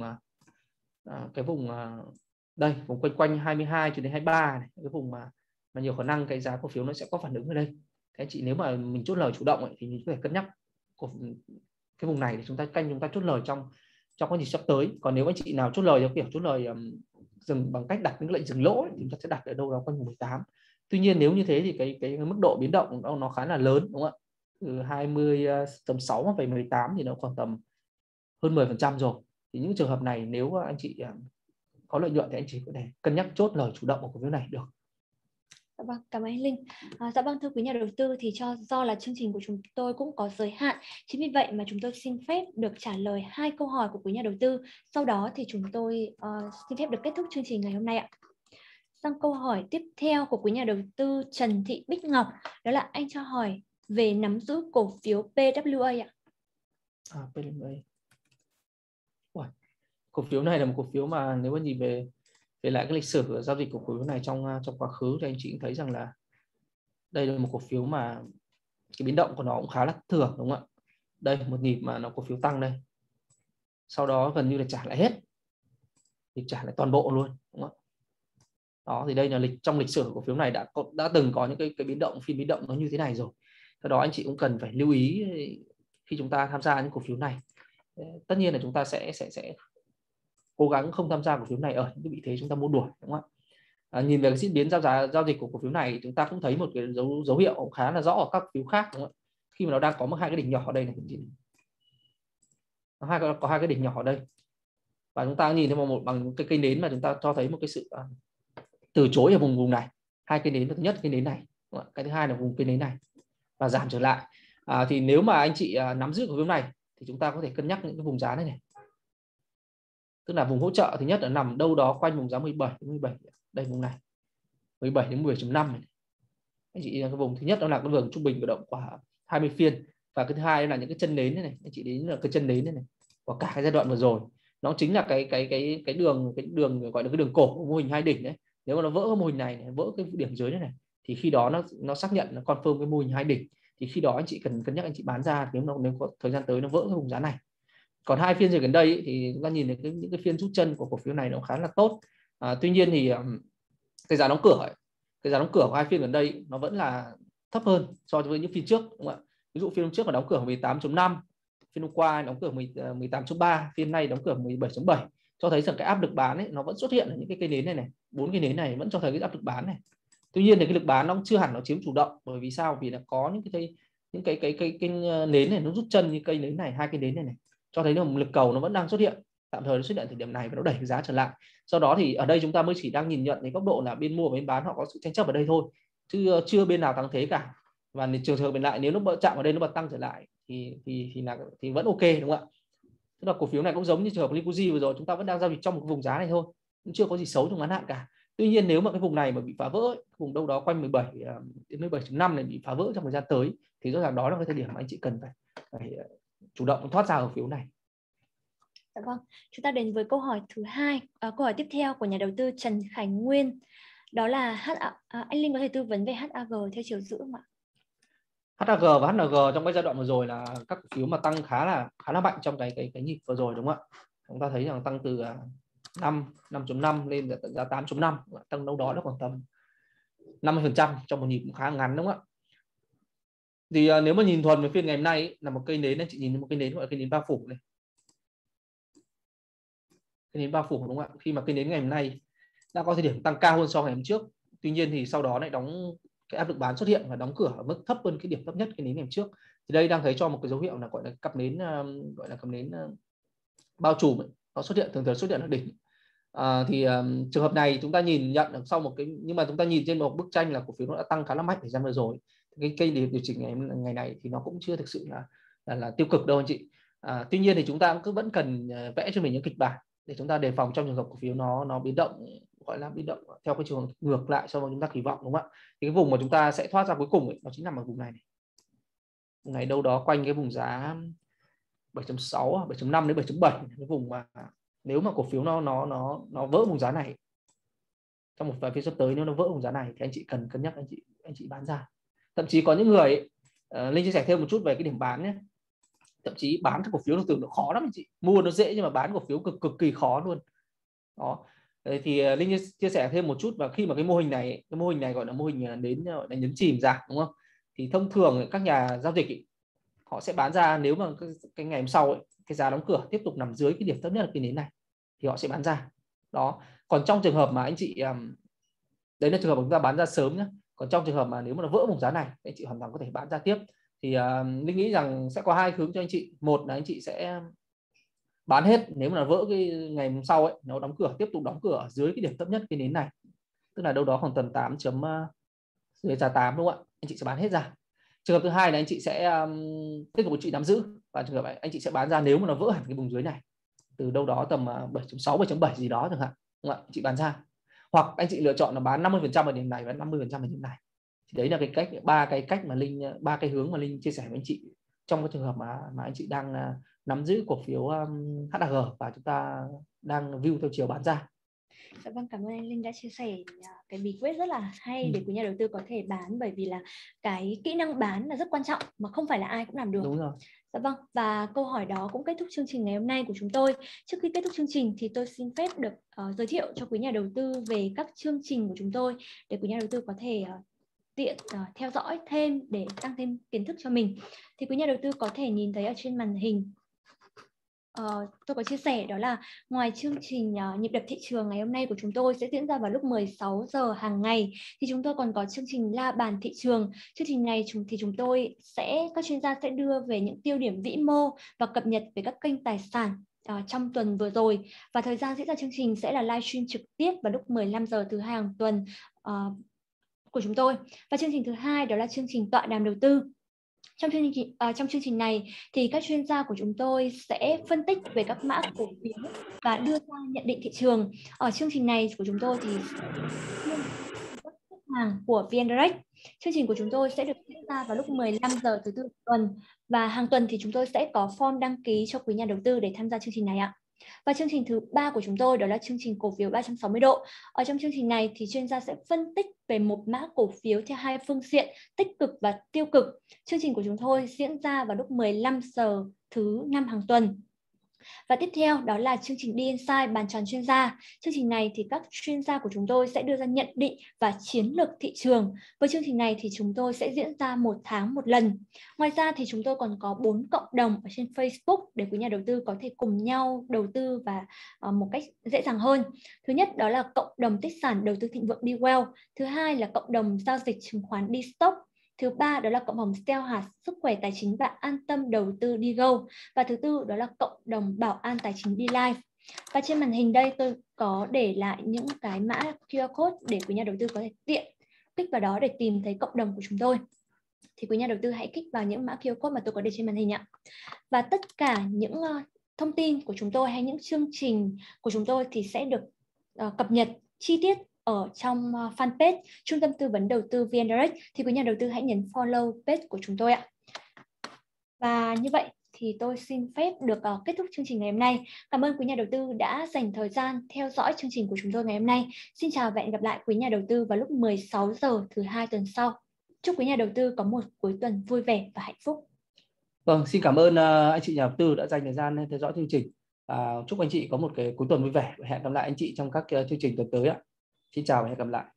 cái vùng đây, vùng quanh 22 cho đến 23 này, cái vùng mà nhiều khả năng cái giá cổ phiếu nó sẽ có phản ứng ở đây. Thế anh chị nếu mà mình chốt lời chủ động ấy, thì mình có thể cân nhắc cái vùng này để chúng ta chốt lời trong quá trình sắp tới. Còn nếu anh chị nào chốt lời theo kiểu chốt lời dừng bằng cách đặt những lệnh dừng lỗ ấy, thì chúng ta sẽ đặt ở đâu đó quanh vùng 18. Tuy nhiên nếu như thế thì cái mức độ biến động nó khá là lớn, đúng không ạ? Từ 20.6 về 18 thì nó khoảng tầm hơn 10% rồi. Thì những trường hợp này nếu anh chị có lợi nhuận thì anh chị có thể cân nhắc chốt lời chủ động của cổ phiếu này được. Dạ vâng, cảm ơn anh Linh. Dạ vâng, thưa quý nhà đầu tư, thì do là chương trình của chúng tôi cũng có giới hạn, chính vì vậy mà chúng tôi xin phép được trả lời 2 câu hỏi của quý nhà đầu tư. Sau đó thì chúng tôi xin phép được kết thúc chương trình ngày hôm nay ạ. Sang câu hỏi tiếp theo của quý nhà đầu tư Trần Thị Bích Ngọc, đó là anh cho hỏi về nắm giữ cổ phiếu PWA ạ. PWA. Cổ phiếu này là một cổ phiếu mà nếu mà nhìn về lại cái lịch sử giao dịch của cổ phiếu này trong quá khứ thì anh chị cũng thấy rằng là đây là một cổ phiếu mà cái biến động của nó cũng khá là thường, đúng không ạ? Đây một nhịp mà nó cổ phiếu tăng đây, sau đó gần như là trả lại hết, thì trả lại toàn bộ luôn, đúng không ạ? Đó thì đây là trong lịch sử của cổ phiếu này đã từng có những cái biến động, phiên biến động nó như thế này rồi. Do đó anh chị cũng cần phải lưu ý khi chúng ta tham gia những cổ phiếu này. Tất nhiên là chúng ta sẽ cố gắng không tham gia cổ phiếu này ở những cái vị thế chúng ta mua đuổi, đúng không ạ? Nhìn về cái diễn biến giao dịch của cổ phiếu này, chúng ta cũng thấy một cái dấu hiệu khá là rõ ở các phiếu khác, đúng không ạ? Khi mà nó đang có hai cái đỉnh nhỏ ở đây này, có hai cái đỉnh nhỏ ở đây, và chúng ta nhìn thấy bằng cái cây nến mà chúng ta cho thấy một cái sự từ chối ở vùng này. Hai cây nến, thứ nhất cây nến này, cái thứ hai là vùng cây nến này và giảm trở lại. Thì nếu mà anh chị nắm giữ cổ phiếu này thì chúng ta có thể cân nhắc những cái vùng giá này, tức là vùng hỗ trợ thứ nhất là nằm đâu đó quanh vùng giá 17 đến 17, đây vùng này 17 đến 10.5 này. Anh chị cái vùng thứ nhất đó là cái vùng trung bình vận động của 20 phiên, và cái thứ hai là những cái chân nến này, anh chị đến là cái chân nến này của cả cái giai đoạn vừa rồi, nó chính là cái đường gọi là cái đường cổ của mô hình hai đỉnh đấy. Nếu mà nó vỡ cái mô hình này, vỡ cái điểm dưới này, thì khi đó nó xác nhận, nó confirm cái mô hình hai đỉnh, thì khi đó anh chị cần cân nhắc anh chị bán ra nếu có thời gian tới nó vỡ cái vùng giá này. Còn hai phiên gần đây thì chúng ta nhìn thấy những cái phiên rút chân của cổ phiếu này nó khá là tốt. Tuy nhiên thì cái giá đóng cửa của hai phiên gần đây nó vẫn là thấp hơn so với những phiên trước, đúng không ạ? Ví dụ phiên trước mà đóng cửa 18.5, phiên hôm qua đóng cửa 18.3, phiên nay đóng cửa 17.7, cho thấy rằng cái áp lực bán ấy, nó vẫn xuất hiện ở những cái cây nến này, 4 cây nến này vẫn cho thấy cái áp lực bán này. Tuy nhiên thì cái lực bán nó chưa hẳn nó chiếm chủ động, bởi vì sao? Vì là có những cái nến này nó rút chân như cây nến này, hai cây nến này, cho thấy là một lực cầu nó vẫn đang xuất hiện, tạm thời nó xuất hiện thời điểm này và nó đẩy giá trở lại. Sau đó thì ở đây chúng ta mới chỉ đang nhìn nhận cái góc độ là bên mua và bên bán họ có sự tranh chấp ở đây thôi, chứ chưa bên nào thắng thế cả. Và trường hợp bên lại nếu nó chạm vào đây nó bật tăng trở lại thì vẫn ok, đúng không ạ? Tức là cổ phiếu này cũng giống như trường hợp Liquidzy vừa rồi, chúng ta vẫn đang giao dịch trong một cái vùng giá này thôi, cũng chưa có gì xấu trong ngắn hạn cả. Tuy nhiên nếu mà cái vùng này mà bị phá vỡ, vùng đâu đó quanh 17 đến 17.5 này bị phá vỡ trong thời gian tới, thì rõ ràng đó là cái thời điểm mà anh chị cần phải chủ động thoát ra cổ phiếu này. Dạ vâng, chúng ta đến với câu hỏi thứ hai, câu hỏi tiếp theo của nhà đầu tư Trần Khánh Nguyên, đó là anh Linh có thể tư vấn về HAG theo chiều giữ không ạ? HAG và HNG trong cái giai đoạn vừa rồi là các cổ phiếu mà tăng khá là mạnh trong cái nhịp vừa rồi, đúng không ạ? Chúng ta thấy rằng tăng từ 5.5 lên tận giá 8.5, tăng đâu đó nó khoảng tầm 50% trong một nhịp khá ngắn, đúng không ạ? Thì nếu mà nhìn thuần về phiên ngày hôm nay ấy, là một cây nến, anh chị nhìn một cây nến gọi là cây nến bao phủ này, cây nến bao phủ đúng không ạ? Khi mà cây nến ngày hôm nay đã có thời điểm tăng cao hơn so với ngày hôm trước, tuy nhiên thì sau đó lại đóng, cái áp lực bán xuất hiện và đóng cửa ở mức thấp hơn cái điểm thấp nhất cái nến ngày hôm trước. Thì đây đang thấy cho một cái dấu hiệu là gọi là cặp nến, gọi là cặp nến bao trùm ấy, nó xuất hiện, thường xuất hiện ở đỉnh. Trường hợp này chúng ta nhìn nhận được sau một cái, nhưng mà chúng ta nhìn trên một bức tranh là cổ phiếu nó đã tăng khá là mạnh thời gian vừa rồi. Cái cây điều chỉnh ngày này thì nó cũng chưa thực sự là tiêu cực đâu anh chị. Tuy nhiên thì chúng ta cũng vẫn cần vẽ cho mình những kịch bản để chúng ta đề phòng trong trường hợp cổ phiếu nó biến động, gọi là biến động theo cái trường ngược lại so với chúng ta kỳ vọng, đúng không ạ? Thì cái vùng mà chúng ta sẽ thoát ra cuối cùng ấy, nó chính nằm ở vùng này, vùng này đâu đó quanh cái vùng giá 7.6, 7.5 đến 7.7, cái vùng mà nếu mà cổ phiếu nó vỡ vùng giá này trong một vài phiên sắp tới, nếu nó vỡ vùng giá này thì anh chị cần cân nhắc, anh chị bán ra. Thậm chí có những người Linh chia sẻ thêm một chút về cái điểm bán nhé. Thậm chí bán cái cổ phiếu tưởng nó khó lắm anh chị, mua nó dễ nhưng mà bán cổ phiếu cực kỳ khó luôn đó. Thì Linh chia sẻ thêm một chút, và khi mà cái mô hình này gọi là mô hình đến gọi là nhấn chìm giảm, đúng không? Thì thông thường các nhà giao dịch ấy, họ sẽ bán ra nếu mà cái ngày hôm sau ấy, cái giá đóng cửa tiếp tục nằm dưới cái điểm thấp nhất là cái nến này thì họ sẽ bán ra đó. Còn trong trường hợp mà anh chị đấy là trường hợp mà chúng ta bán ra sớm nhé. Còn trong trường hợp mà nếu mà nó vỡ vùng giá này, anh chị hoàn toàn có thể bán ra tiếp. Thì Linh nghĩ rằng sẽ có hai hướng cho anh chị. Một là anh chị sẽ bán hết nếu mà nó vỡ cái ngày hôm sau ấy, nó đóng cửa, tiếp tục đóng cửa dưới cái điểm thấp nhất cái nến này, tức là đâu đó khoảng tầm 8 dưới giá 8, đúng không ạ? Anh chị sẽ bán hết ra. Trường hợp thứ hai là anh chị sẽ tiếp tục chị nắm giữ, và trường hợp anh chị sẽ bán ra nếu mà nó vỡ hẳn cái vùng dưới này từ đâu đó tầm 7.6, 7.7 gì đó chẳng hạn, đúng không ạ? Chị bán ra. Hoặc anh chị lựa chọn là bán 50% ở điểm này và 50% ở điểm này. Thì đấy là cái cách, ba cái hướng mà Linh chia sẻ với anh chị trong cái trường hợp mà anh chị đang nắm giữ cổ phiếu HAG và chúng ta đang view theo chiều bán ra. Dạ vâng, cảm ơn anh Linh đã chia sẻ cái bí quyết rất là hay để quý nhà đầu tư có thể bán, bởi vì là cái kỹ năng bán là rất quan trọng mà không phải là ai cũng làm được. Đúng rồi. Dạ vâng, và câu hỏi đó cũng kết thúc chương trình ngày hôm nay của chúng tôi. Trước khi kết thúc chương trình thì tôi xin phép được giới thiệu cho quý nhà đầu tư về các chương trình của chúng tôi để quý nhà đầu tư có thể tiện theo dõi thêm để tăng thêm kiến thức cho mình. Thì quý nhà đầu tư có thể nhìn thấy ở trên màn hình, tôi có chia sẻ đó là ngoài chương trình nhịp đập thị trường ngày hôm nay của chúng tôi sẽ diễn ra vào lúc 16 giờ hàng ngày, thì chúng tôi còn có chương trình la bàn thị trường. Chương trình này chúng tôi các chuyên gia sẽ đưa về những tiêu điểm vĩ mô và cập nhật về các kênh tài sản trong tuần vừa rồi, và thời gian diễn ra chương trình sẽ là livestream trực tiếp vào lúc 15 giờ thứ hai hàng tuần của chúng tôi. Và chương trình thứ hai đó là chương trình tọa đàm đầu tư. Trong chương trình này thì các chuyên gia của chúng tôi sẽ phân tích về các mã cổ phiếu và đưa ra nhận định thị trường. Ở chương trình này của chúng tôi thì các khách hàng của VN Direct. Chương trình của chúng tôi sẽ được diễn ra vào lúc 15 giờ thứ tư tuần, và hàng tuần thì chúng tôi sẽ có form đăng ký cho quý nhà đầu tư để tham gia chương trình này ạ. Và chương trình thứ 3 của chúng tôi đó là chương trình cổ phiếu 360 độ. Ở trong chương trình này thì chuyên gia sẽ phân tích về một mã cổ phiếu theo hai phương diện tích cực và tiêu cực. Chương trình của chúng tôi diễn ra vào lúc 15 giờ thứ 5 hàng tuần. Và tiếp theo đó là chương trình đi Inside bàn tròn chuyên gia. Chương trình này thì các chuyên gia của chúng tôi sẽ đưa ra nhận định và chiến lược thị trường. Với chương trình này thì chúng tôi sẽ diễn ra 1 tháng 1 lần. Ngoài ra thì chúng tôi còn có 4 cộng đồng ở trên Facebook để quý nhà đầu tư có thể cùng nhau đầu tư và một cách dễ dàng hơn. Thứ nhất đó là cộng đồng tích sản đầu tư thịnh vượng đi well. Thứ hai là cộng đồng giao dịch chứng khoán đi stock. Thứ ba đó là cộng đồng Stell hạt sức khỏe tài chính và an tâm đầu tư đi go. Và thứ tư đó là cộng đồng bảo an tài chính đi live. Và trên màn hình đây tôi có để lại những cái mã QR code để quý nhà đầu tư có thể tiện kích vào đó để tìm thấy cộng đồng của chúng tôi. Thì quý nhà đầu tư hãy kích vào những mã QR code mà tôi có để trên màn hình ạ. Và tất cả những thông tin của chúng tôi hay những chương trình của chúng tôi thì sẽ được cập nhật chi tiết ở trong fanpage Trung tâm Tư vấn Đầu tư VN Direct. Thì quý nhà đầu tư hãy nhấn follow page của chúng tôi ạ. Và như vậy thì tôi xin phép được kết thúc chương trình ngày hôm nay. Cảm ơn quý nhà đầu tư đã dành thời gian theo dõi chương trình của chúng tôi ngày hôm nay. Xin chào và hẹn gặp lại quý nhà đầu tư vào lúc 16 giờ thứ hai tuần sau. Chúc quý nhà đầu tư có một cuối tuần vui vẻ và hạnh phúc. Vâng, xin cảm ơn anh chị nhà đầu tư đã dành thời gian theo dõi chương trình. Chúc anh chị có một cái cuối tuần vui vẻ và hẹn gặp lại anh chị trong các chương trình tuần tới ạ. Xin chào và hẹn gặp lại.